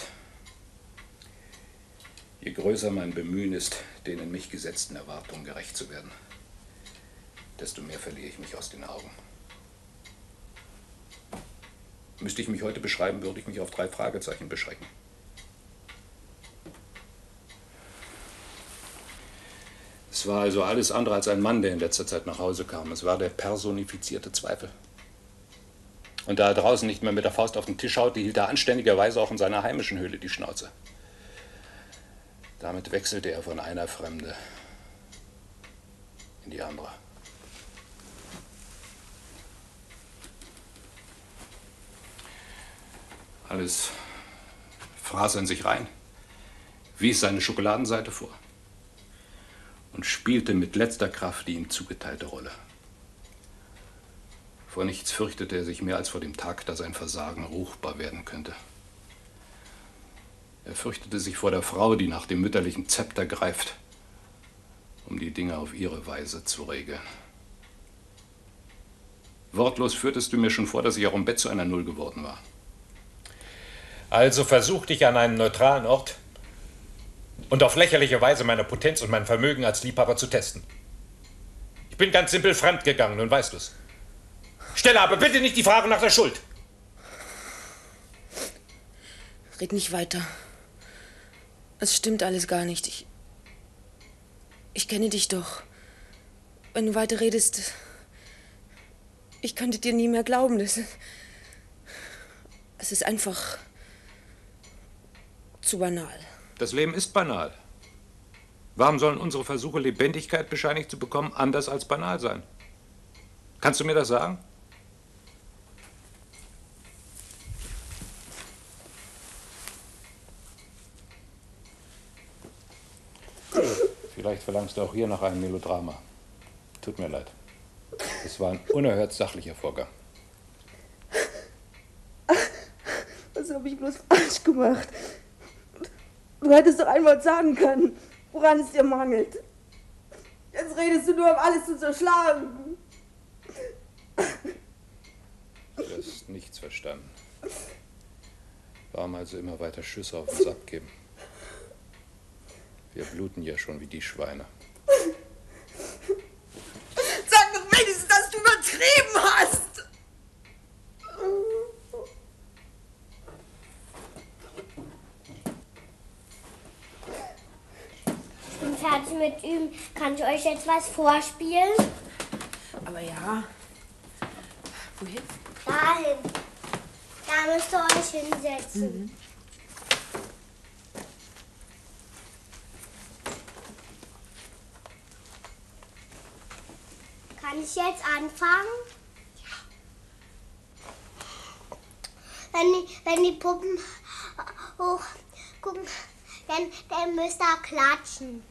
Je größer mein Bemühen ist, den in mich gesetzten Erwartungen gerecht zu werden, desto mehr verliere ich mich aus den Augen. Müsste ich mich heute beschreiben, würde ich mich auf drei Fragezeichen beschränken. Es war also alles andere als ein Mann, der in letzter Zeit nach Hause kam. Es war der personifizierte Zweifel. Und da er draußen nicht mehr mit der Faust auf den Tisch schaute, hielt er anständigerweise auch in seiner heimischen Höhle die Schnauze. Damit wechselte er von einer Fremde in die andere. Alles fraß er in sich rein, wies seine Schokoladenseite vor und spielte mit letzter Kraft die ihm zugeteilte Rolle. Vor nichts fürchtete er sich mehr als vor dem Tag, da sein Versagen ruchbar werden könnte. Er fürchtete sich vor der Frau, die nach dem mütterlichen Zepter greift, um die Dinge auf ihre Weise zu regeln. Wortlos führtest du mir schon vor, dass ich auch im Bett zu einer Null geworden war. Also versuchte ich an einem neutralen Ort und auf lächerliche Weise meine Potenz und mein Vermögen als Liebhaber zu testen. Ich bin ganz simpel fremdgegangen, nun weißt du's. Stelle aber bitte nicht die Frage nach der Schuld. Red nicht weiter. Es stimmt alles gar nicht. Ich, ich kenne dich doch. Wenn du weiter redest, ich könnte dir nie mehr glauben. Das, es ist einfach zu banal. Das Leben ist banal. Warum sollen unsere Versuche, Lebendigkeit bescheinigt zu bekommen, anders als banal sein? Kannst du mir das sagen? Vielleicht verlangst du auch hier nach einem Melodrama. Tut mir leid. Es war ein unerhört sachlicher Vorgang. Was habe ich bloß falsch gemacht? Du hättest doch einmal sagen können, woran es dir mangelt. Jetzt redest du nur, um alles zu zerschlagen. Du hast nichts verstanden. Warum also immer weiter Schüsse auf uns abgeben? Wir bluten ja schon wie die Schweine. Sag doch wenigstens, dass du übertrieben hast! Ich bin fertig mit Üben. Kann ich euch jetzt was vorspielen? Aber ja. Wohin? Dahin. Da müsst ihr euch hinsetzen. Mhm. Kann ich jetzt anfangen? Ja. Wenn die, wenn die Puppen hoch gucken, dann, dann müsst ihr klatschen.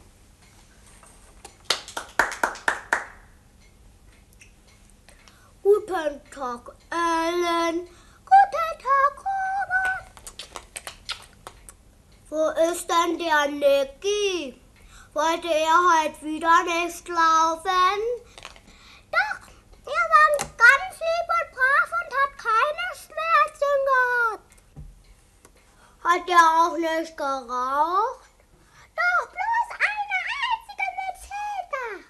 Guten Tag, Ellen. Guten Tag, Robert. Wo ist denn der Nicky? Wollte er heute wieder nicht laufen? Doch, er war ganz lieb und brav und hat keine Schmerzen gehabt. Hat er auch nicht geraucht? Doch, bloß eine einzige mit Filter.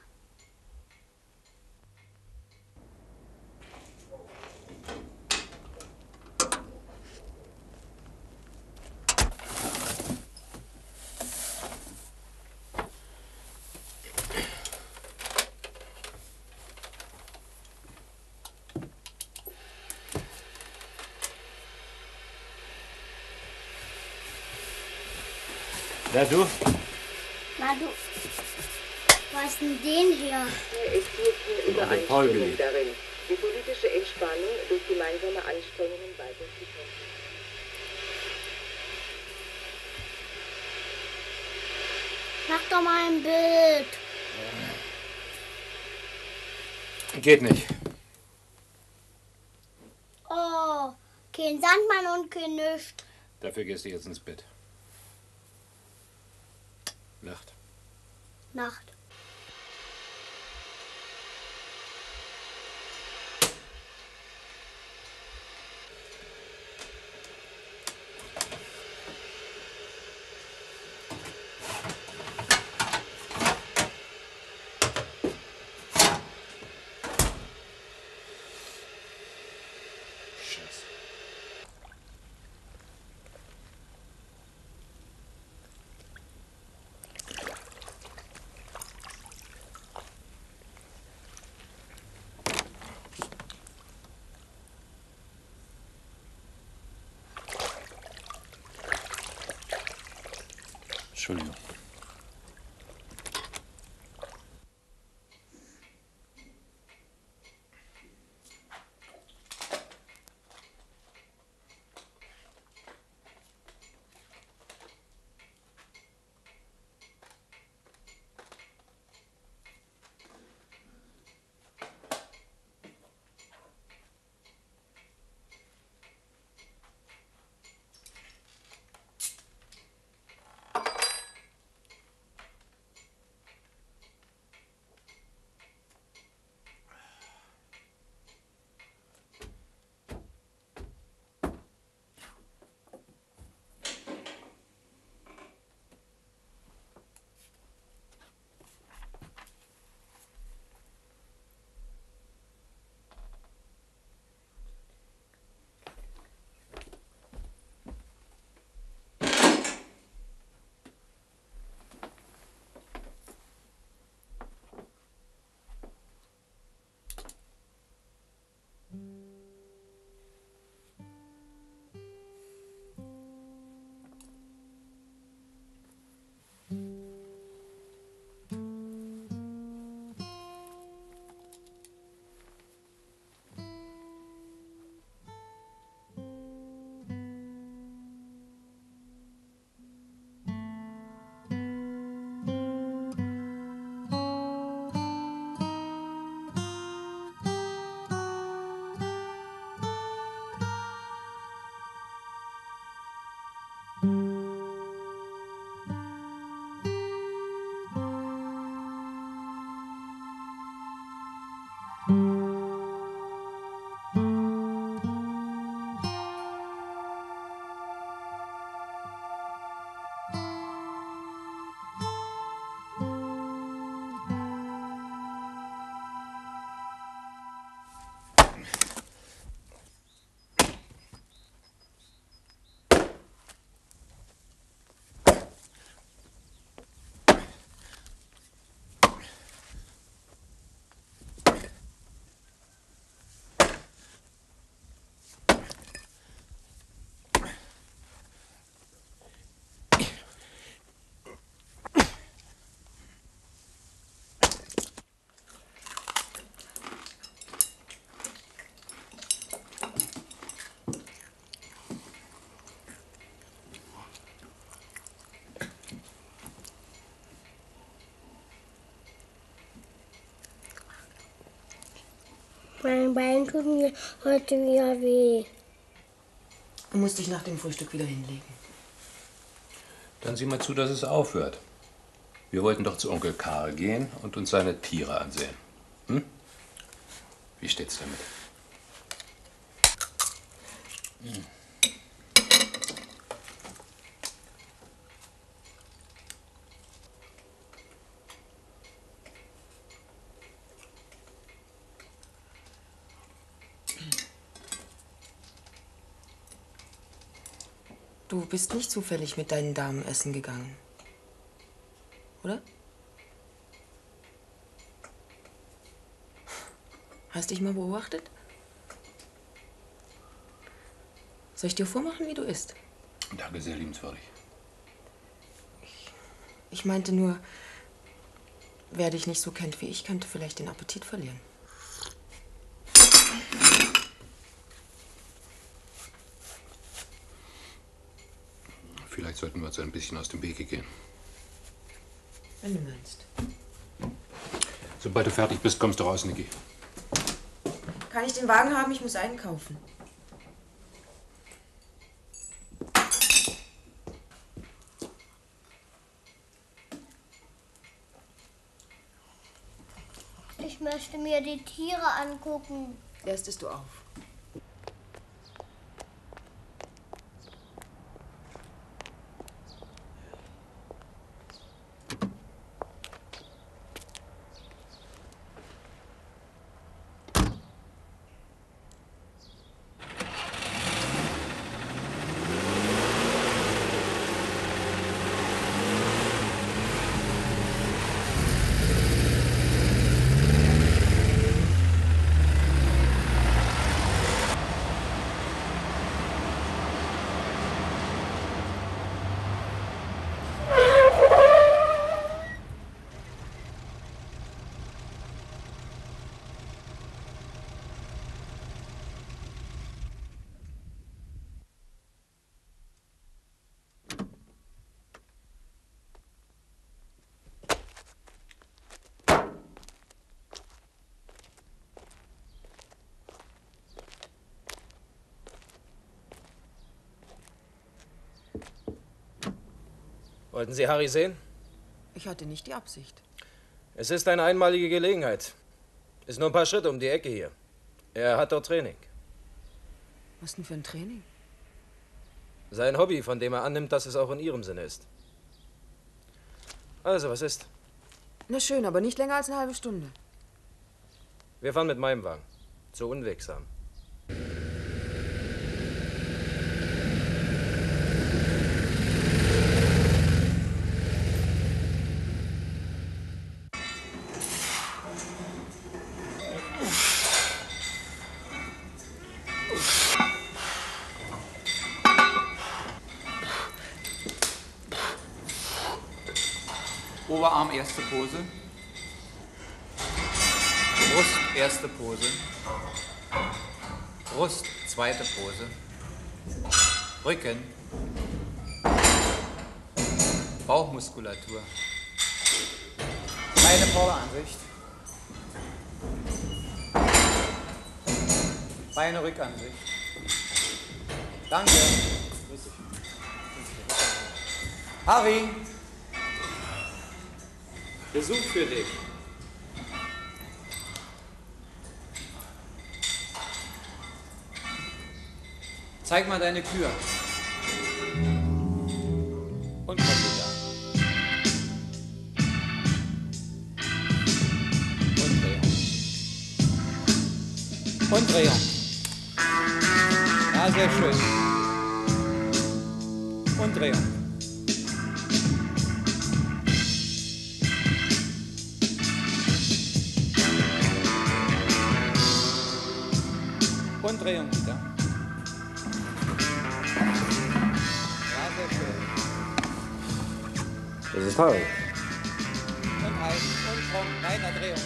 Na du? Na du, was ist denn den hier? Er ist mit Übereinstimmung darin, die politische Entspannung durch gemeinsame Anstrengungen weiter zu fördern. Mach doch mal ein Bild. Geht nicht. Oh, kein Sandmann und kein Nichts. Dafür gehst du jetzt ins Bett. Nacht. Nacht. Entschuldigung. Mein Bein tut mir heute wieder weh. Du musst dich nach dem Frühstück wieder hinlegen. Dann sieh mal zu, dass es aufhört. Wir wollten doch zu Onkel Karl gehen und uns seine Tiere ansehen. Hm? Wie steht's damit? Hm. Du bist nicht zufällig mit deinen Damen essen gegangen, oder? Hast dich mal beobachtet? Soll ich dir vormachen, wie du isst? Danke, sehr liebenswürdig. Ich, ich meinte nur, wer dich nicht so kennt wie ich, könnte vielleicht den Appetit verlieren. Vielleicht sollten wir uns ein bisschen aus dem Wege gehen. Wenn du meinst. Sobald du fertig bist, kommst du raus, Niki. Kann ich den Wagen haben? Ich muss einkaufen. Ich möchte mir die Tiere angucken. Erst isst du auf. Wollten Sie Harry sehen? Ich hatte nicht die Absicht. Es ist eine einmalige Gelegenheit. Ist nur ein paar Schritte um die Ecke hier. Er hat dort Training. Was denn für ein Training? Sein Hobby, von dem er annimmt, dass es auch in Ihrem Sinne ist. Also, was ist? Na schön, aber nicht länger als eine halbe Stunde. Wir fahren mit meinem Wagen. Zu unwegsam. Oberarm, erste Pose. Brust, erste Pose. Brust, zweite Pose. Rücken. Bauchmuskulatur. Beine Vorderansicht. Beine Rückansicht. Danke. Grüß dich. Harry. Besuch für dich. Zeig mal deine Kür. Und komm wieder. Und Drehung. Und Drehung. Ja, sehr schön. Und Drehung. Und Drehung wieder. Ja, sehr schön. Das ist Harry. Und Halt. Und komm, weiter Drehung.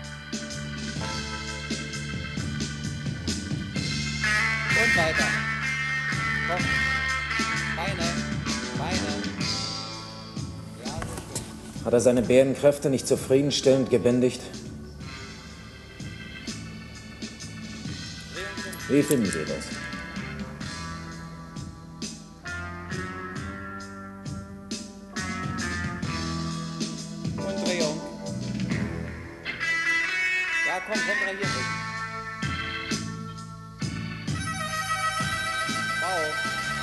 Und weiter. Komm. Beine. Beine. Ja, sehr schön. Hat er seine Bärenkräfte nicht zufriedenstellend gebändigt? Wie finden Sie das? Und Drehung. Ja, komm, kontrahier dich. Bauch.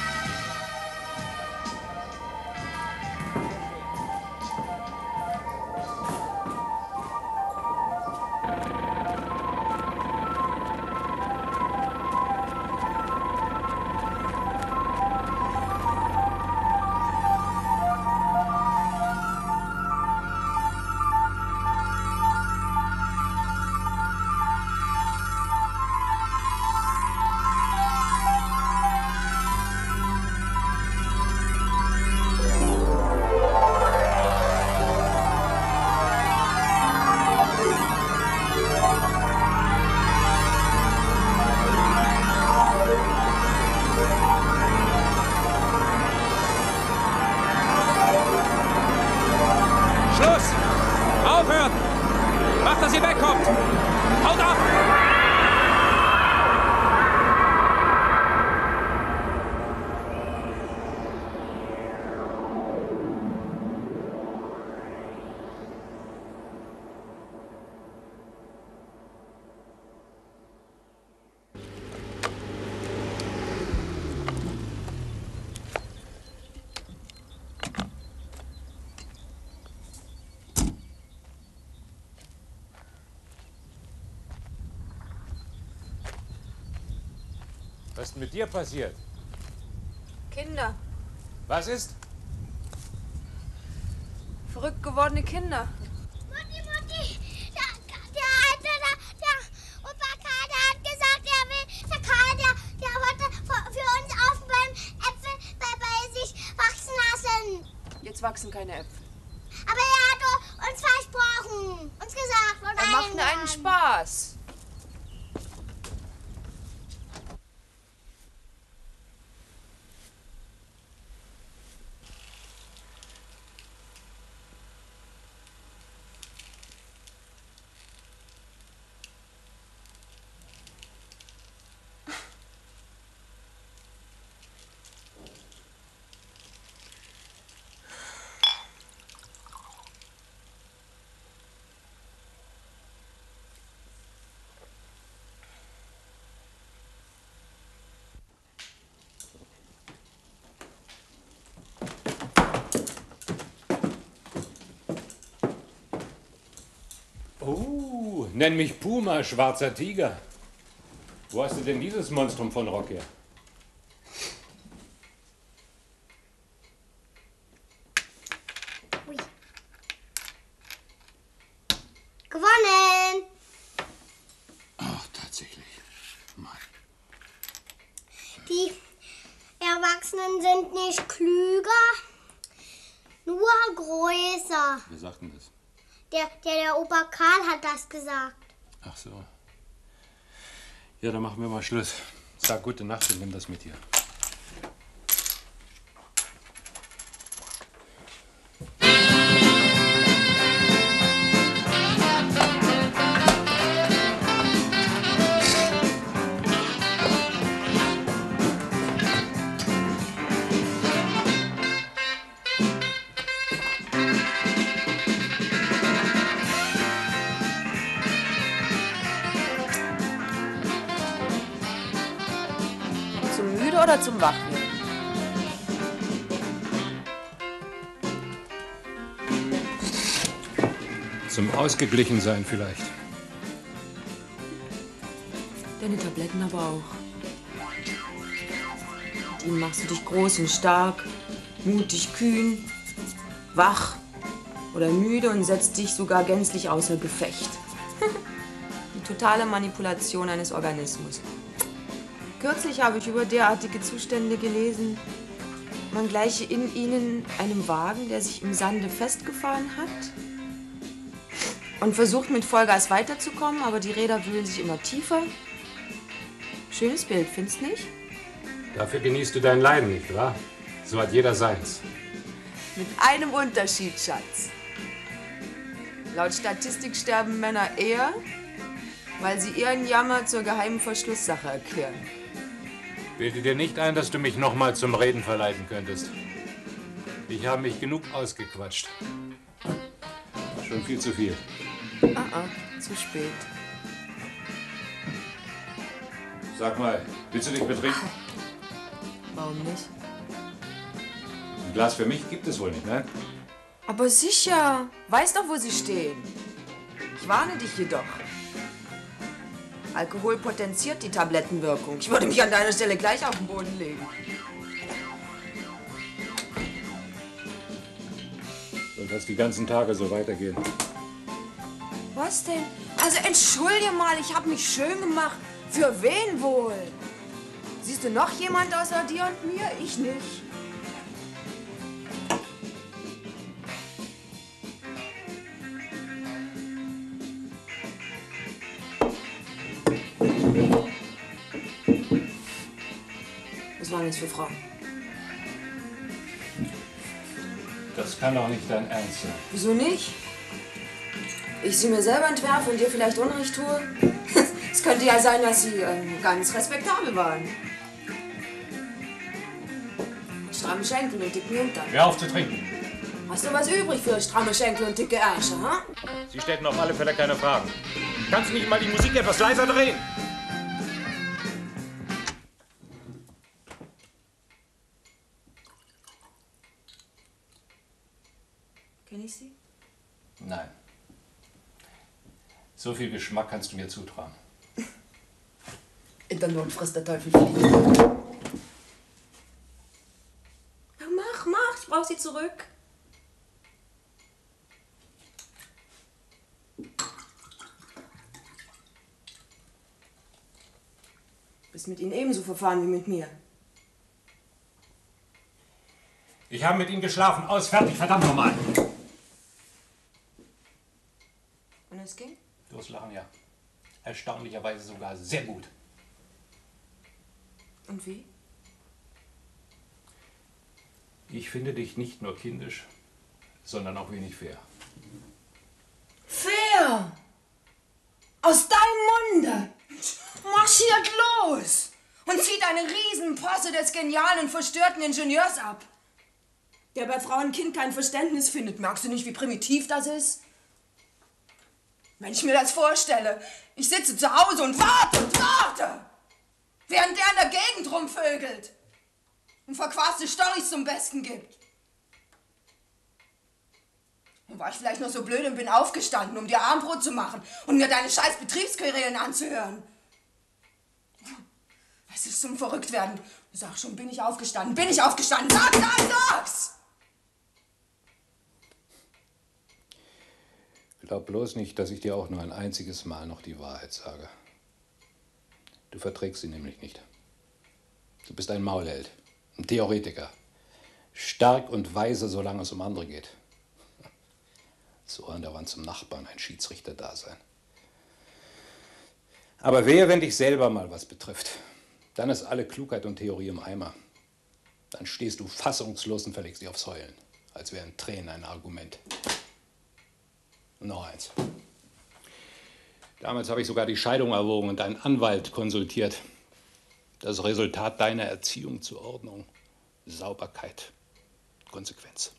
Was ist mit dir passiert? Kinder. Was ist? Verrückt gewordene Kinder. Mutti, Mutti, der, der Alte, der, der Opa Karl, der hat gesagt, er will, der Karl, der, der wollte für, für uns auf dem Baum Äpfel bei, bei sich wachsen lassen. Jetzt wachsen keine Äpfel. Aber er hat uns versprochen, uns gesagt, von Er macht nur einen Spaß. Oh, nenn mich Puma, schwarzer Tiger. Wo hast du denn dieses Monstrum von Rock her? Ui. Gewonnen! Ach, tatsächlich. Mann. Die Erwachsenen sind nicht klüger, nur größer. Wer sagt denn das? Der, der, der Opa Karl hat das gesagt. Ach so. Ja, dann machen wir mal Schluss. Sag gute Nacht und nimm das mit dir. Oder zum Wachwerden? Zum Ausgeglichensein vielleicht. Deine Tabletten aber auch. Mit ihnen machst du dich groß und stark, mutig, kühn, wach oder müde und setzt dich sogar gänzlich außer Gefecht. Die totale Manipulation eines Organismus. Kürzlich habe ich über derartige Zustände gelesen. Man gleiche in ihnen einem Wagen, der sich im Sande festgefahren hat und versucht mit Vollgas weiterzukommen, aber die Räder wühlen sich immer tiefer. Schönes Bild, findest du nicht? Dafür genießt du dein Leiden, nicht wahr? So hat jeder seins. Mit einem Unterschied, Schatz. Laut Statistik sterben Männer eher, weil sie ihren Jammer zur geheimen Verschlusssache erklären. Bilde dir nicht ein, dass du mich noch mal zum Reden verleiten könntest. Ich habe mich genug ausgequatscht. Schon viel zu viel. Ah, ah, zu spät. Sag mal, willst du dich betrinken? Warum nicht? Ein Glas für mich gibt es wohl nicht, ne? Aber sicher. Weiß doch, wo sie stehen. Ich warne dich jedoch. Alkohol potenziert die Tablettenwirkung. Ich würde mich an deiner Stelle gleich auf den Boden legen. Soll das die ganzen Tage so weitergehen? Was denn? Also entschuldige mal, ich habe mich schön gemacht. Für wen wohl? Siehst du noch jemand außer dir und mir? Ich nicht. Was waren das für Frauen? Das kann doch nicht dein Ernst sein. Wieso nicht? Ich sie mir selber entwerfe und dir vielleicht Unrecht tue? Es könnte ja sein, dass sie ähm, ganz respektabel waren. Mit strammen Schenkeln und dicken Hintern. Hör auf zu trinken. Hast du was übrig für stramme Schenkel und dicke Ärsche, ha? Sie stellten auf alle Fälle keine Fragen. Kannst du nicht mal die Musik etwas leiser drehen? Kenn ich sie? Nein. So viel Geschmack kannst du mir zutrauen. In der Not frisst der Teufel Fliegen. Ja, mach, mach, ich brauch sie zurück. Bist mit ihnen ebenso verfahren wie mit mir. Ich habe mit ihm geschlafen. Aus, fertig, verdammt nochmal. Und es ging? Durchlachen, ja. Erstaunlicherweise sogar sehr gut. Und wie? Ich finde dich nicht nur kindisch, sondern auch wenig fair. Fair! Aus deinem Munde marschiert los und zieht eine Riesenposse des genialen, verstörten Ingenieurs ab, der bei Frau und Kind kein Verständnis findet. Merkst du nicht, wie primitiv das ist? Wenn ich mir das vorstelle, ich sitze zu Hause und warte und warte, während der in der Gegend rumvögelt und verquaste Storys zum Besten gibt. War ich vielleicht noch so blöd und bin aufgestanden, um dir Armbrot zu machen und mir deine scheiß Betriebsquerelen anzuhören? Es ist zum Verrücktwerden. Sag schon, bin ich aufgestanden? Bin ich aufgestanden? Sag, sag, sag's! Glaub bloß nicht, dass ich dir auch nur ein einziges Mal noch die Wahrheit sage. Du verträgst sie nämlich nicht. Du bist ein Maulheld, ein Theoretiker. Stark und weise, solange es um andere geht. So an der Wand zum Nachbarn, ein Schiedsrichter-Dasein. Aber wehe, wenn dich selber mal was betrifft. Dann ist alle Klugheit und Theorie im Eimer. Dann stehst du fassungslos und verlegst dich aufs Heulen, als wären Tränen ein Argument. Und noch eins. Damals habe ich sogar die Scheidung erwogen und einen Anwalt konsultiert. Das Resultat deiner Erziehung zur Ordnung, Sauberkeit, Konsequenz.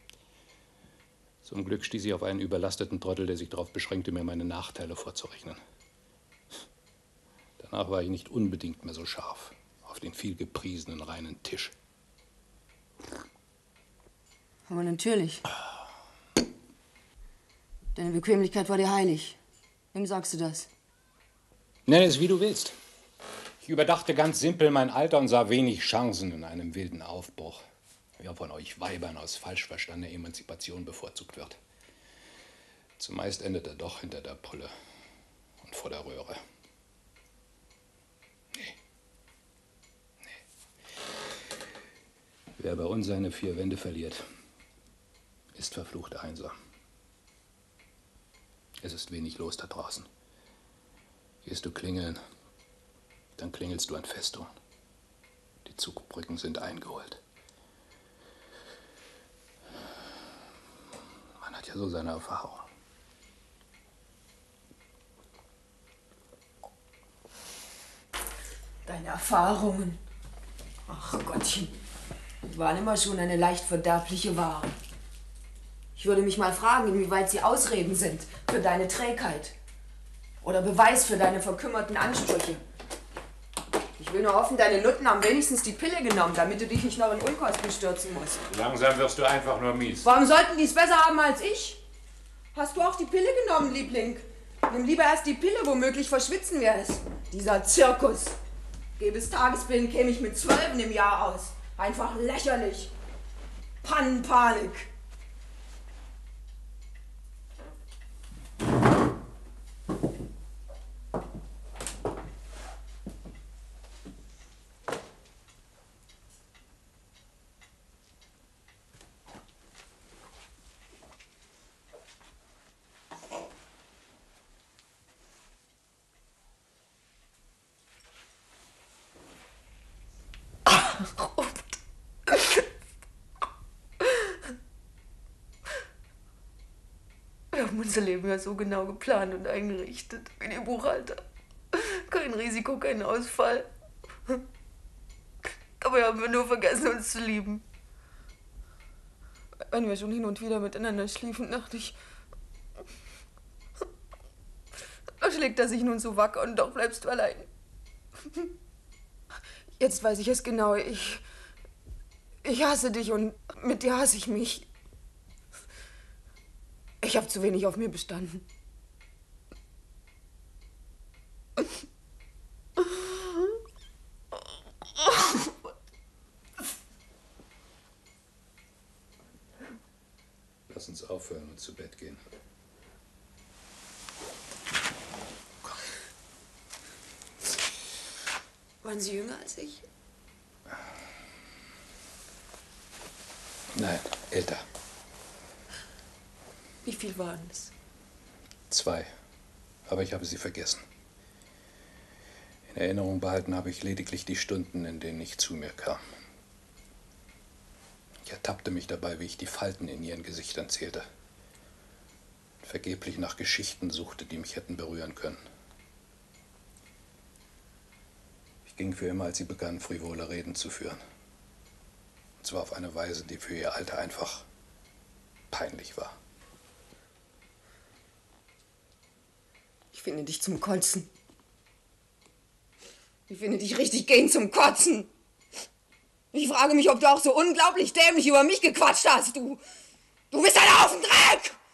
Zum Glück stieß ich auf einen überlasteten Trottel, der sich darauf beschränkte, mir meine Nachteile vorzurechnen. Danach war ich nicht unbedingt mehr so scharf auf den viel gepriesenen reinen Tisch. Aber natürlich. Deine Bequemlichkeit war dir heilig. Wem sagst du das? Nenn es, wie du willst. Ich überdachte ganz simpel mein Alter und sah wenig Chancen in einem wilden Aufbruch, wer von euch Weibern aus falsch verstandener Emanzipation bevorzugt wird. Zumeist endet er doch hinter der Pulle und vor der Röhre. Nee. Nee. Wer bei uns seine vier Wände verliert, ist verflucht einsam. Es ist wenig los da draußen. Gehst du klingeln, dann klingelst du an Festung. Die Zugbrücken sind eingeholt. Man hat ja so seine Erfahrung. Deine Erfahrungen. Ach Gottchen, die waren immer schon eine leicht verderbliche Ware. Ich würde mich mal fragen, inwieweit sie Ausreden sind für deine Trägheit. Oder Beweis für deine verkümmerten Ansprüche. Ich will nur hoffen, deine Nutten haben wenigstens die Pille genommen, damit du dich nicht noch in Unkosten stürzen musst. Langsam wirst du einfach nur mies. Warum sollten die es besser haben als ich? Hast du auch die Pille genommen, Liebling? Nimm lieber erst die Pille, womöglich verschwitzen wir es. Dieser Zirkus. Gäbe es Tagespillen, käme ich mit Zwölfen im Jahr aus. Einfach lächerlich. Pannenpanik. Wir haben unser Leben ja so genau geplant und eingerichtet, wie die Buchhalter. Kein Risiko, kein Ausfall. Dabei haben wir nur vergessen, uns zu lieben. Wenn wir schon hin und wieder miteinander schliefen, dachte ich, da schlägt er sich nun so wacker und doch bleibst du allein. Jetzt weiß ich es genau. Ich, ich hasse dich und mit dir hasse ich mich. Ich habe zu wenig auf mir bestanden. Lass uns aufhören und zu Bett gehen. Waren Sie jünger als ich? Nein, älter. Wie viel waren es? Zwei. Aber ich habe sie vergessen. In Erinnerung behalten habe ich lediglich die Stunden, in denen ich zu mir kam. Ich ertappte mich dabei, wie ich die Falten in ihren Gesichtern zählte. Vergeblich nach Geschichten suchte, die mich hätten berühren können. Ich ging für immer, als sie begann, frivole Reden zu führen. Und zwar auf eine Weise, die für ihr Alter einfach peinlich war. Ich finde dich zum Kotzen. Ich finde dich richtig gehend zum Kotzen. Ich frage mich, ob du auch so unglaublich dämlich über mich gequatscht hast. Du, du bist ein Haufen Dreck!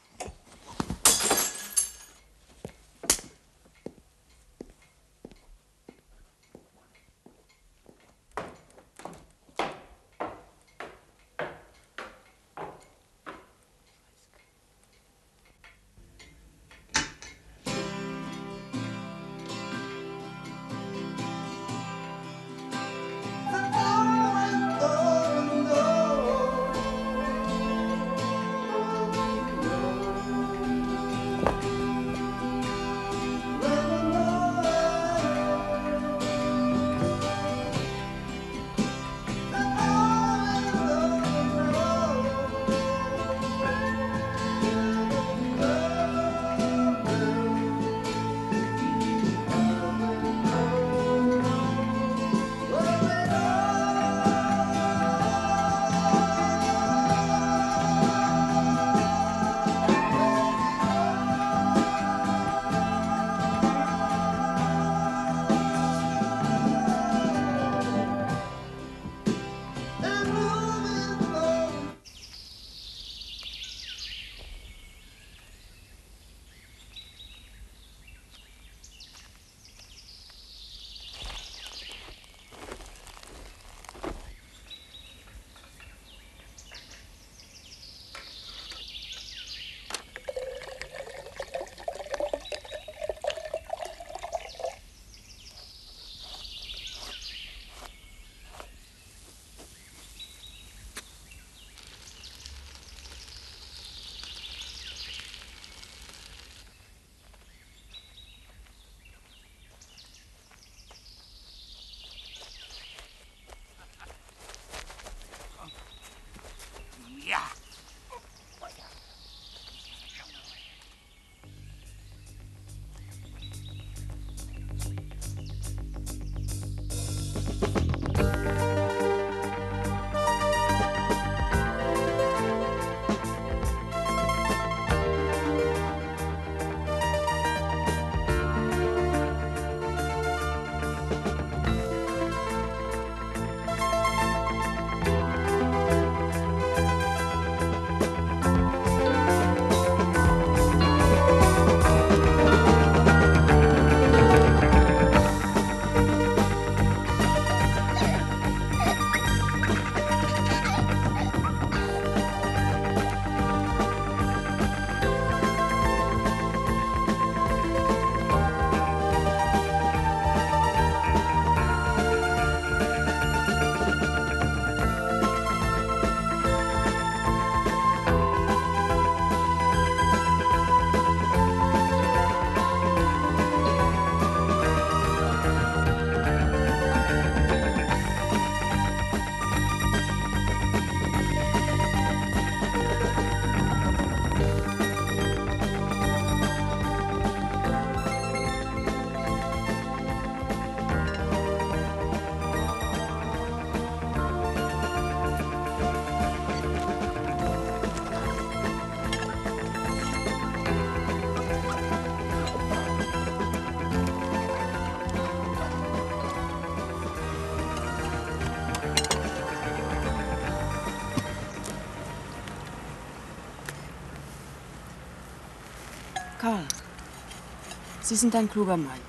Karl, Sie sind ein kluger Mann.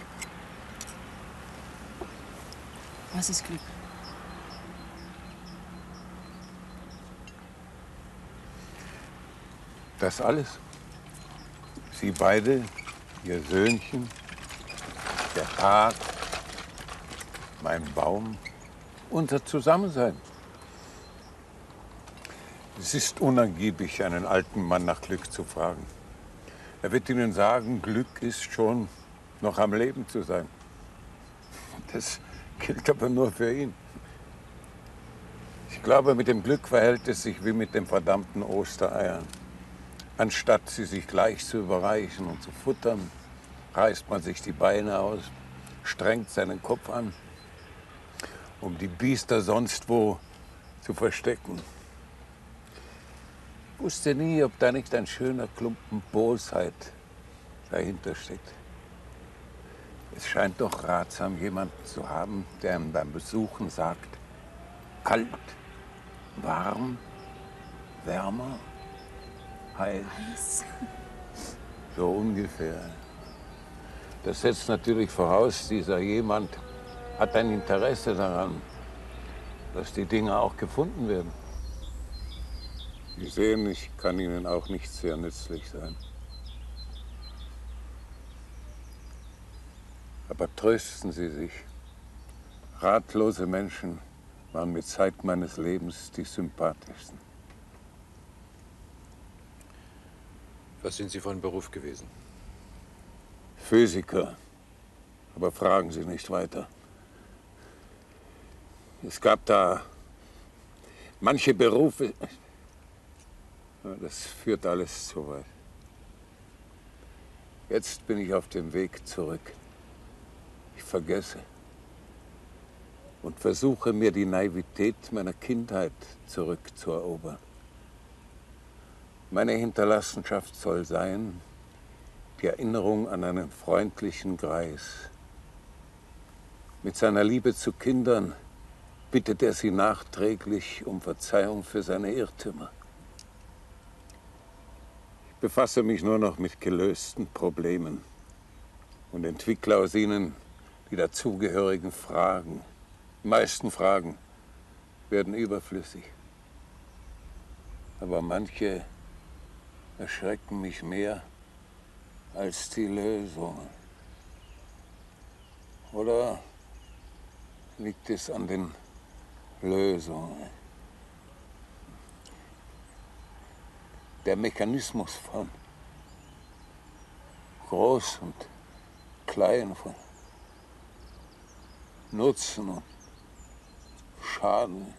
Was ist Glück? Das alles. Sie beide, Ihr Söhnchen, der Tag, mein Baum, unser Zusammensein. Es ist unergiebig, einen alten Mann nach Glück zu fragen. Er wird Ihnen sagen, Glück ist schon, noch am Leben zu sein. Das gilt aber nur für ihn. Ich glaube, mit dem Glück verhält es sich wie mit den verdammten Ostereiern. Anstatt sie sich gleich zu überreichen und zu futtern, reißt man sich die Beine aus, strengt seinen Kopf an, um die Biester sonst wo zu verstecken. Ich wusste nie, ob da nicht ein schöner Klumpen Bosheit dahinter steckt. Es scheint doch ratsam, jemanden zu haben, der ihm beim Besuchen sagt, kalt, warm, wärmer, heiß. heiß. So ungefähr. Das setzt natürlich voraus, dieser jemand hat ein Interesse daran, dass die Dinge auch gefunden werden. Sie sehen, ich kann Ihnen auch nicht sehr nützlich sein. Aber trösten Sie sich. Ratlose Menschen waren mit Zeit meines Lebens die sympathischsten. Was sind Sie von Beruf gewesen? Physiker. Aber fragen Sie nicht weiter. Es gab da manche Berufe. Das führt alles zu weit. Jetzt bin ich auf dem Weg zurück. Ich vergesse und versuche mir die Naivität meiner Kindheit zurückzuerobern. Meine Hinterlassenschaft soll sein, die Erinnerung an einen freundlichen Greis. Mit seiner Liebe zu Kindern bittet er sie nachträglich um Verzeihung für seine Irrtümer. Ich befasse mich nur noch mit gelösten Problemen und entwickle aus ihnen die dazugehörigen Fragen. Die meisten Fragen werden überflüssig. Aber manche erschrecken mich mehr als die Lösungen. Oder liegt es an den Lösungen? Der Mechanismus von Groß und Klein, von Nutzen und Schaden.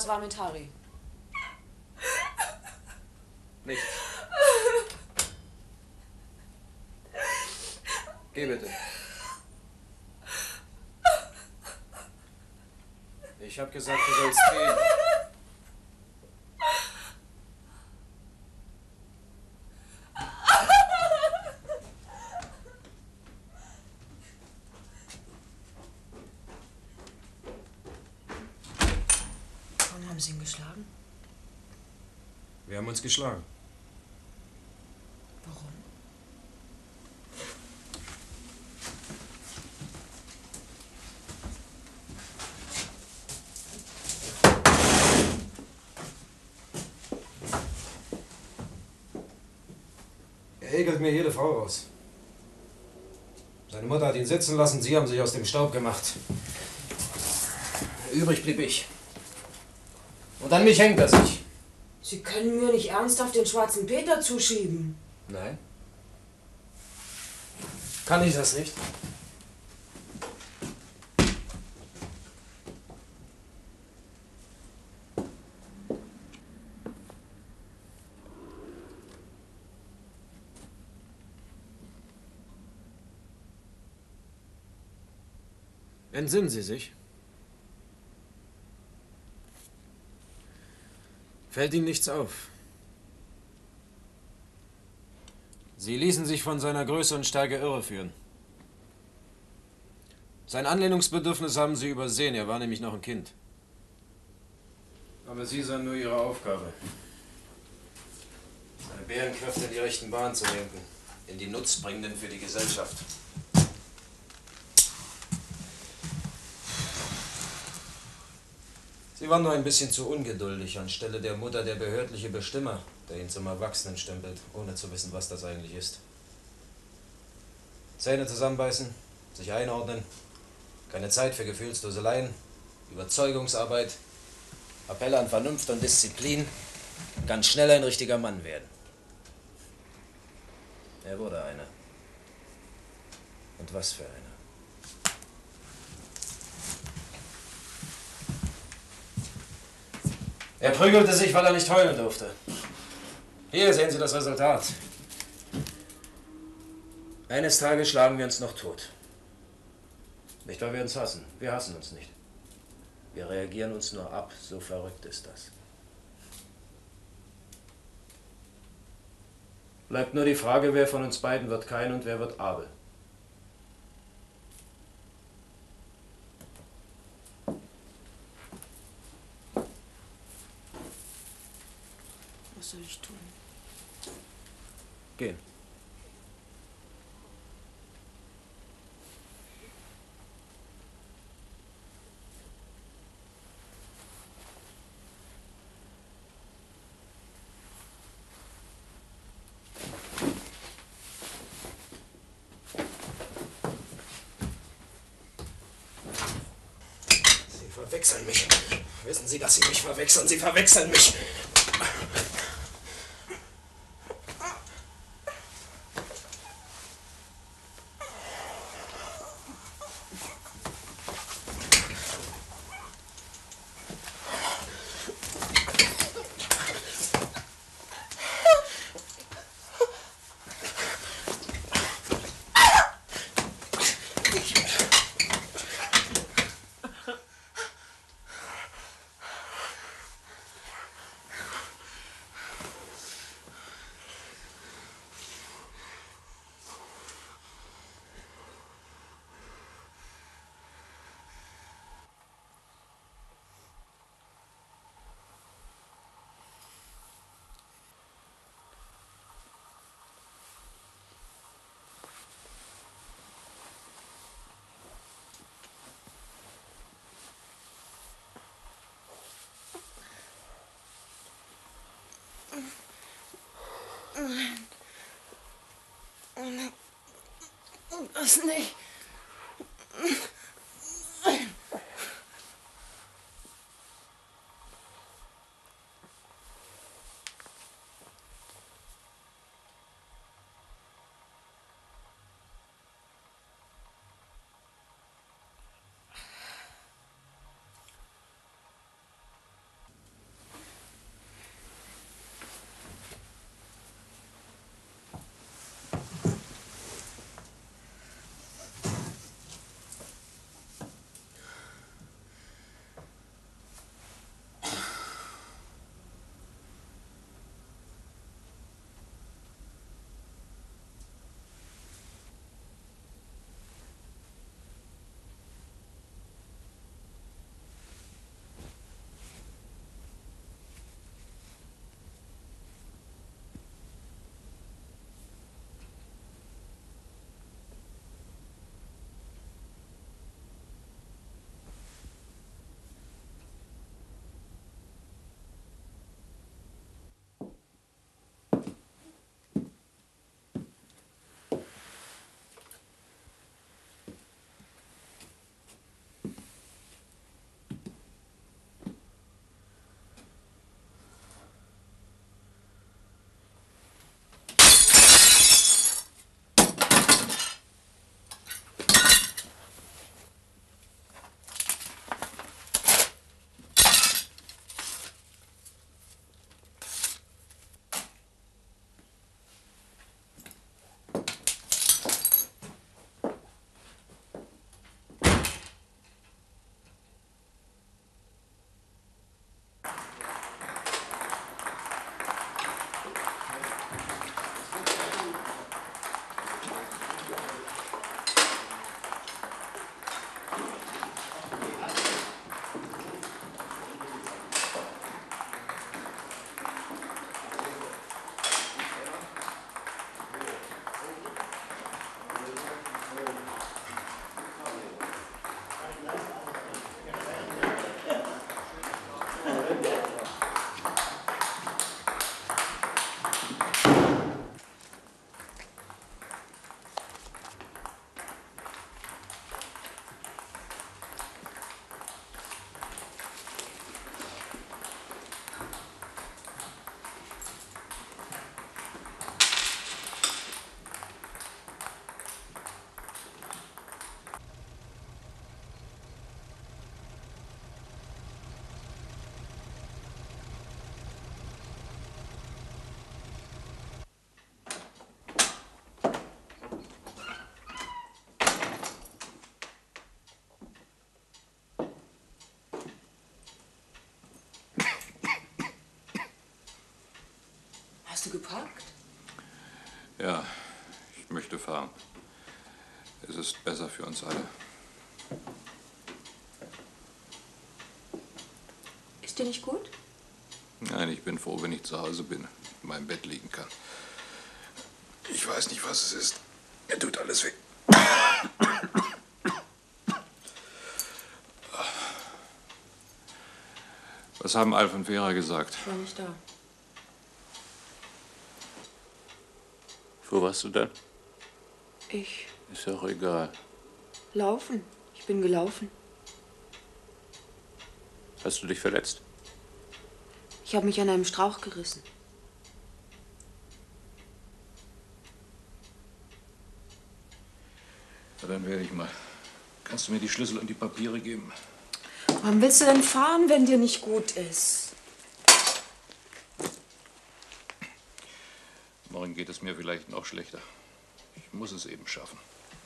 Was war mit Harry? Nichts. Geh bitte. Ich hab gesagt, du sollst gehen. Warum haben Sie ihn geschlagen? Wir haben uns geschlagen. Warum? Er ekelt mir jede Frau raus. Seine Mutter hat ihn sitzen lassen, Sie haben sich aus dem Staub gemacht. Übrig blieb ich. Und an mich hängt er sich. Sie können mir nicht ernsthaft den schwarzen Peter zuschieben. Nein. Kann ich das nicht? Entsinnen Sie sich. Fällt Ihnen nichts auf. Sie ließen sich von seiner Größe und Stärke irreführen. Sein Anlehnungsbedürfnis haben Sie übersehen, er war nämlich noch ein Kind. Aber Sie sahen nur Ihre Aufgabe. Seine Bärenkräfte in die rechten Bahn zu lenken, in die Nutzbringenden für die Gesellschaft. Sie waren nur ein bisschen zu ungeduldig, anstelle der Mutter der behördliche Bestimmer, der ihn zum Erwachsenen stempelt, ohne zu wissen, was das eigentlich ist. Zähne zusammenbeißen, sich einordnen, keine Zeit für Gefühlsduseleien, Überzeugungsarbeit, Appelle an Vernunft und Disziplin, ganz schnell ein richtiger Mann werden. Er wurde einer. Und was für einer. Er prügelte sich, weil er nicht heulen durfte. Hier sehen Sie das Resultat. Eines Tages schlagen wir uns noch tot. Nicht, weil wir uns hassen. Wir hassen uns nicht. Wir reagieren uns nur ab. So verrückt ist das. Bleibt nur die Frage, wer von uns beiden wird Kain und wer wird Abel. Was soll ich tun? Gehen. Sie verwechseln mich. Wissen Sie, dass Sie mich verwechseln? Sie verwechseln mich. Nein. Das nicht. Hast du gepackt? Ja, ich möchte fahren. Es ist besser für uns alle. Ist dir nicht gut? Nein, ich bin froh, wenn ich zu Hause bin, in meinem Bett liegen kann. Ich weiß nicht, was es ist. Mir tut alles weh. Was haben Alf und Vera gesagt? Ich war nicht da. Wo warst du denn? Ich. Ist ja auch egal. Laufen. Ich bin gelaufen. Hast du dich verletzt? Ich habe mich an einem Strauch gerissen. Na, dann werde ich mal. Kannst du mir die Schlüssel und die Papiere geben? Warum willst du denn fahren, wenn dir nicht gut ist? Morgen geht es mir vielleicht noch schlechter. Ich muss es eben schaffen.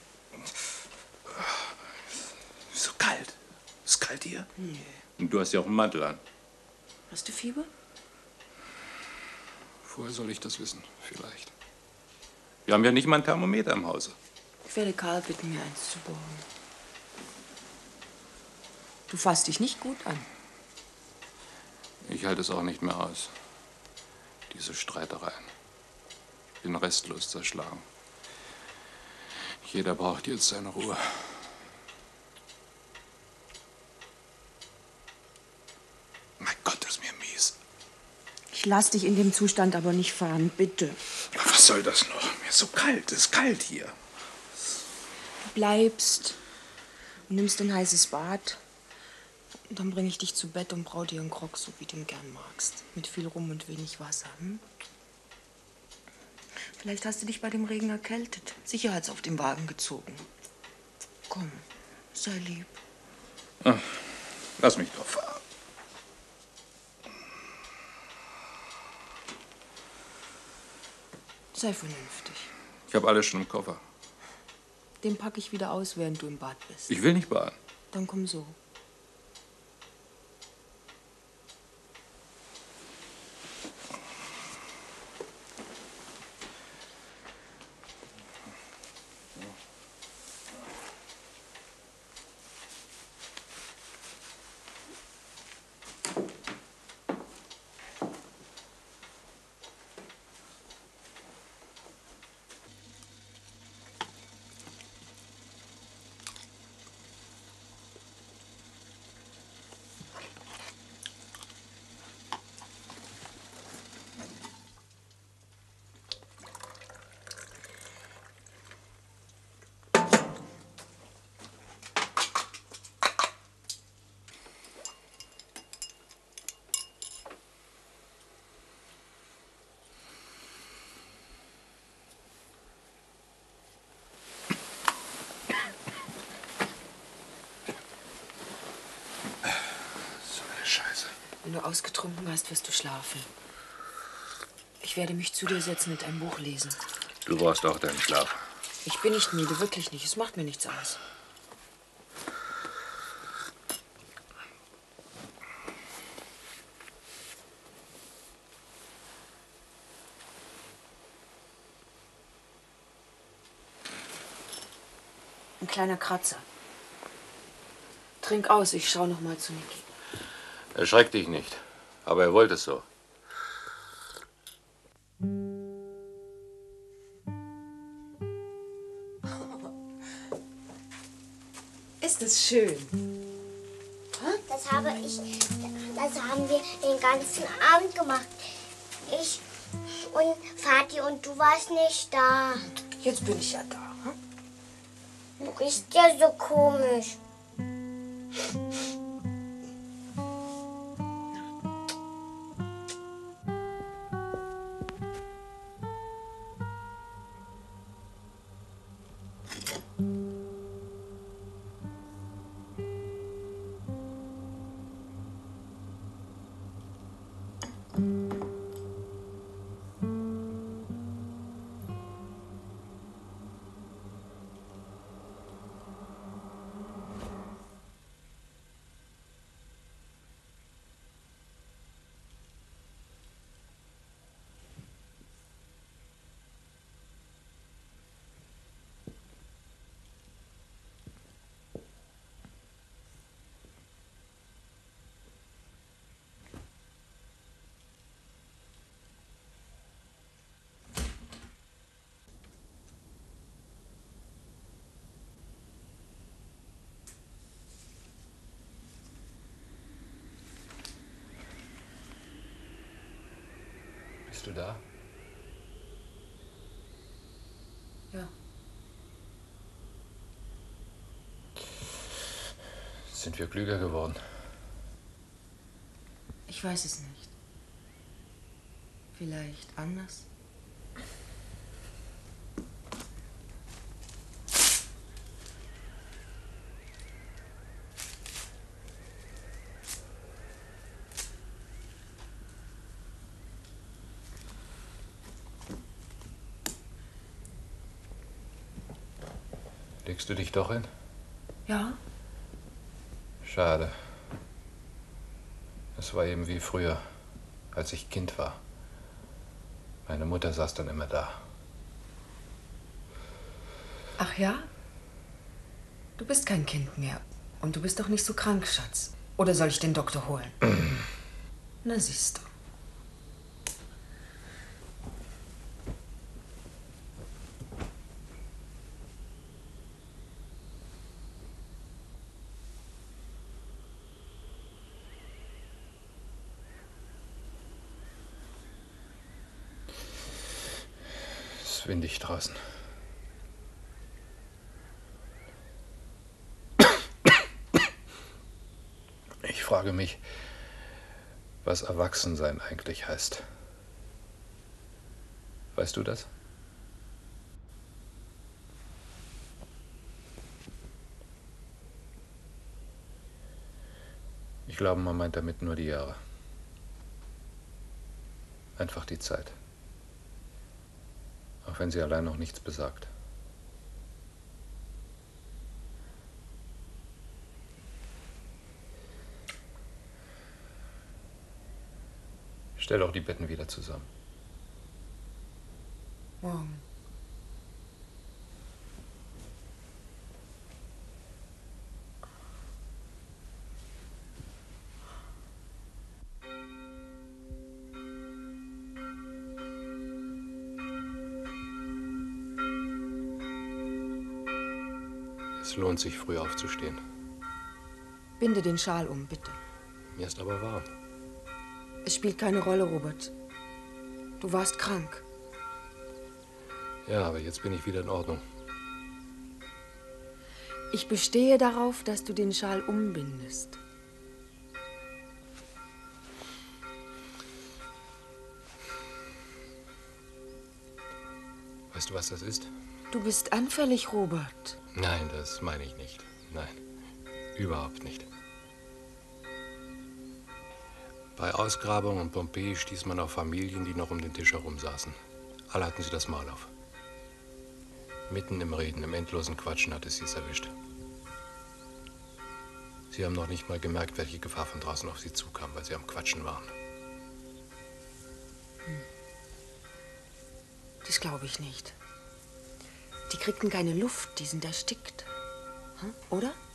Ist so kalt. Ist kalt hier? Nee. Und du hast ja auch einen Mantel an. Hast du Fieber? Woher soll ich das wissen? Vielleicht. Wir haben ja nicht mal ein Thermometer im Hause. Ich werde Karl bitten, mir eins zu borgen. Du fasst dich nicht gut an. Ich halte es auch nicht mehr aus. Diese Streitereien. Ich bin restlos zerschlagen. Jeder braucht jetzt seine Ruhe. Mein Gott, ist mir mies. Ich lass dich in dem Zustand aber nicht fahren, bitte. Was soll das noch? Mir ist so kalt. Es ist kalt hier. Du bleibst und nimmst ein heißes Bad. Und dann bringe ich dich zu Bett und brau dir einen Grog, so wie du ihn gern magst. Mit viel Rum und wenig Wasser. Hm? Vielleicht hast du dich bei dem Regen erkältet. Sicher hat's auf dem Wagen gezogen. Komm, sei lieb. Ach, lass mich doch fahren. Sei vernünftig. Ich habe alles schon im Koffer. Den packe ich wieder aus, während du im Bad bist. Ich will nicht baden. Dann komm so. Wenn du ausgetrunken hast, wirst du schlafen. Ich werde mich zu dir setzen und ein Buch lesen. Du brauchst auch deinen Schlaf. Ich bin nicht müde, wirklich nicht. Es macht mir nichts aus. Ein kleiner Kratzer. Trink aus, ich schau noch mal zu Niki. Erschreck dich nicht. Aber er wollte es so. Ist es schön? Das habe ich, das haben wir den ganzen Abend gemacht. Ich und Vati und du warst nicht da. Jetzt bin ich ja da. Hm? Du riechst ja so komisch. Bist du da? Ja. Sind wir klüger geworden? Ich weiß es nicht. Vielleicht anders? Legst du dich doch hin? Ja. Schade. Es war eben wie früher, als ich Kind war. Meine Mutter saß dann immer da. Ach ja? Du bist kein Kind mehr. Und du bist doch nicht so krank, Schatz. Oder soll ich den Doktor holen? Na, siehst du. Es ist windig draußen. Ich frage mich, was Erwachsensein eigentlich heißt. Weißt du das? Ich glaube, man meint damit nur die Jahre. Einfach die Zeit. Auch wenn sie allein noch nichts besagt. Stell doch die Betten wieder zusammen. Morgen. Es lohnt sich, früh aufzustehen. Binde den Schal um, bitte. Mir ist aber warm. Es spielt keine Rolle, Robert. Du warst krank. Ja, aber jetzt bin ich wieder in Ordnung. Ich bestehe darauf, dass du den Schal umbindest. Weißt du, was das ist? Du bist anfällig, Robert. Nein, das meine ich nicht. Nein, überhaupt nicht. Bei Ausgrabungen in Pompeji stieß man auf Familien, die noch um den Tisch herum saßen. Alle hatten sie das Maul auf. Mitten im Reden, im endlosen Quatschen hat es sie erwischt. Sie haben noch nicht mal gemerkt, welche Gefahr von draußen auf sie zukam, weil sie am Quatschen waren. Hm. Das glaube ich nicht. Die kriegten keine Luft, die sind erstickt. Hm? Oder?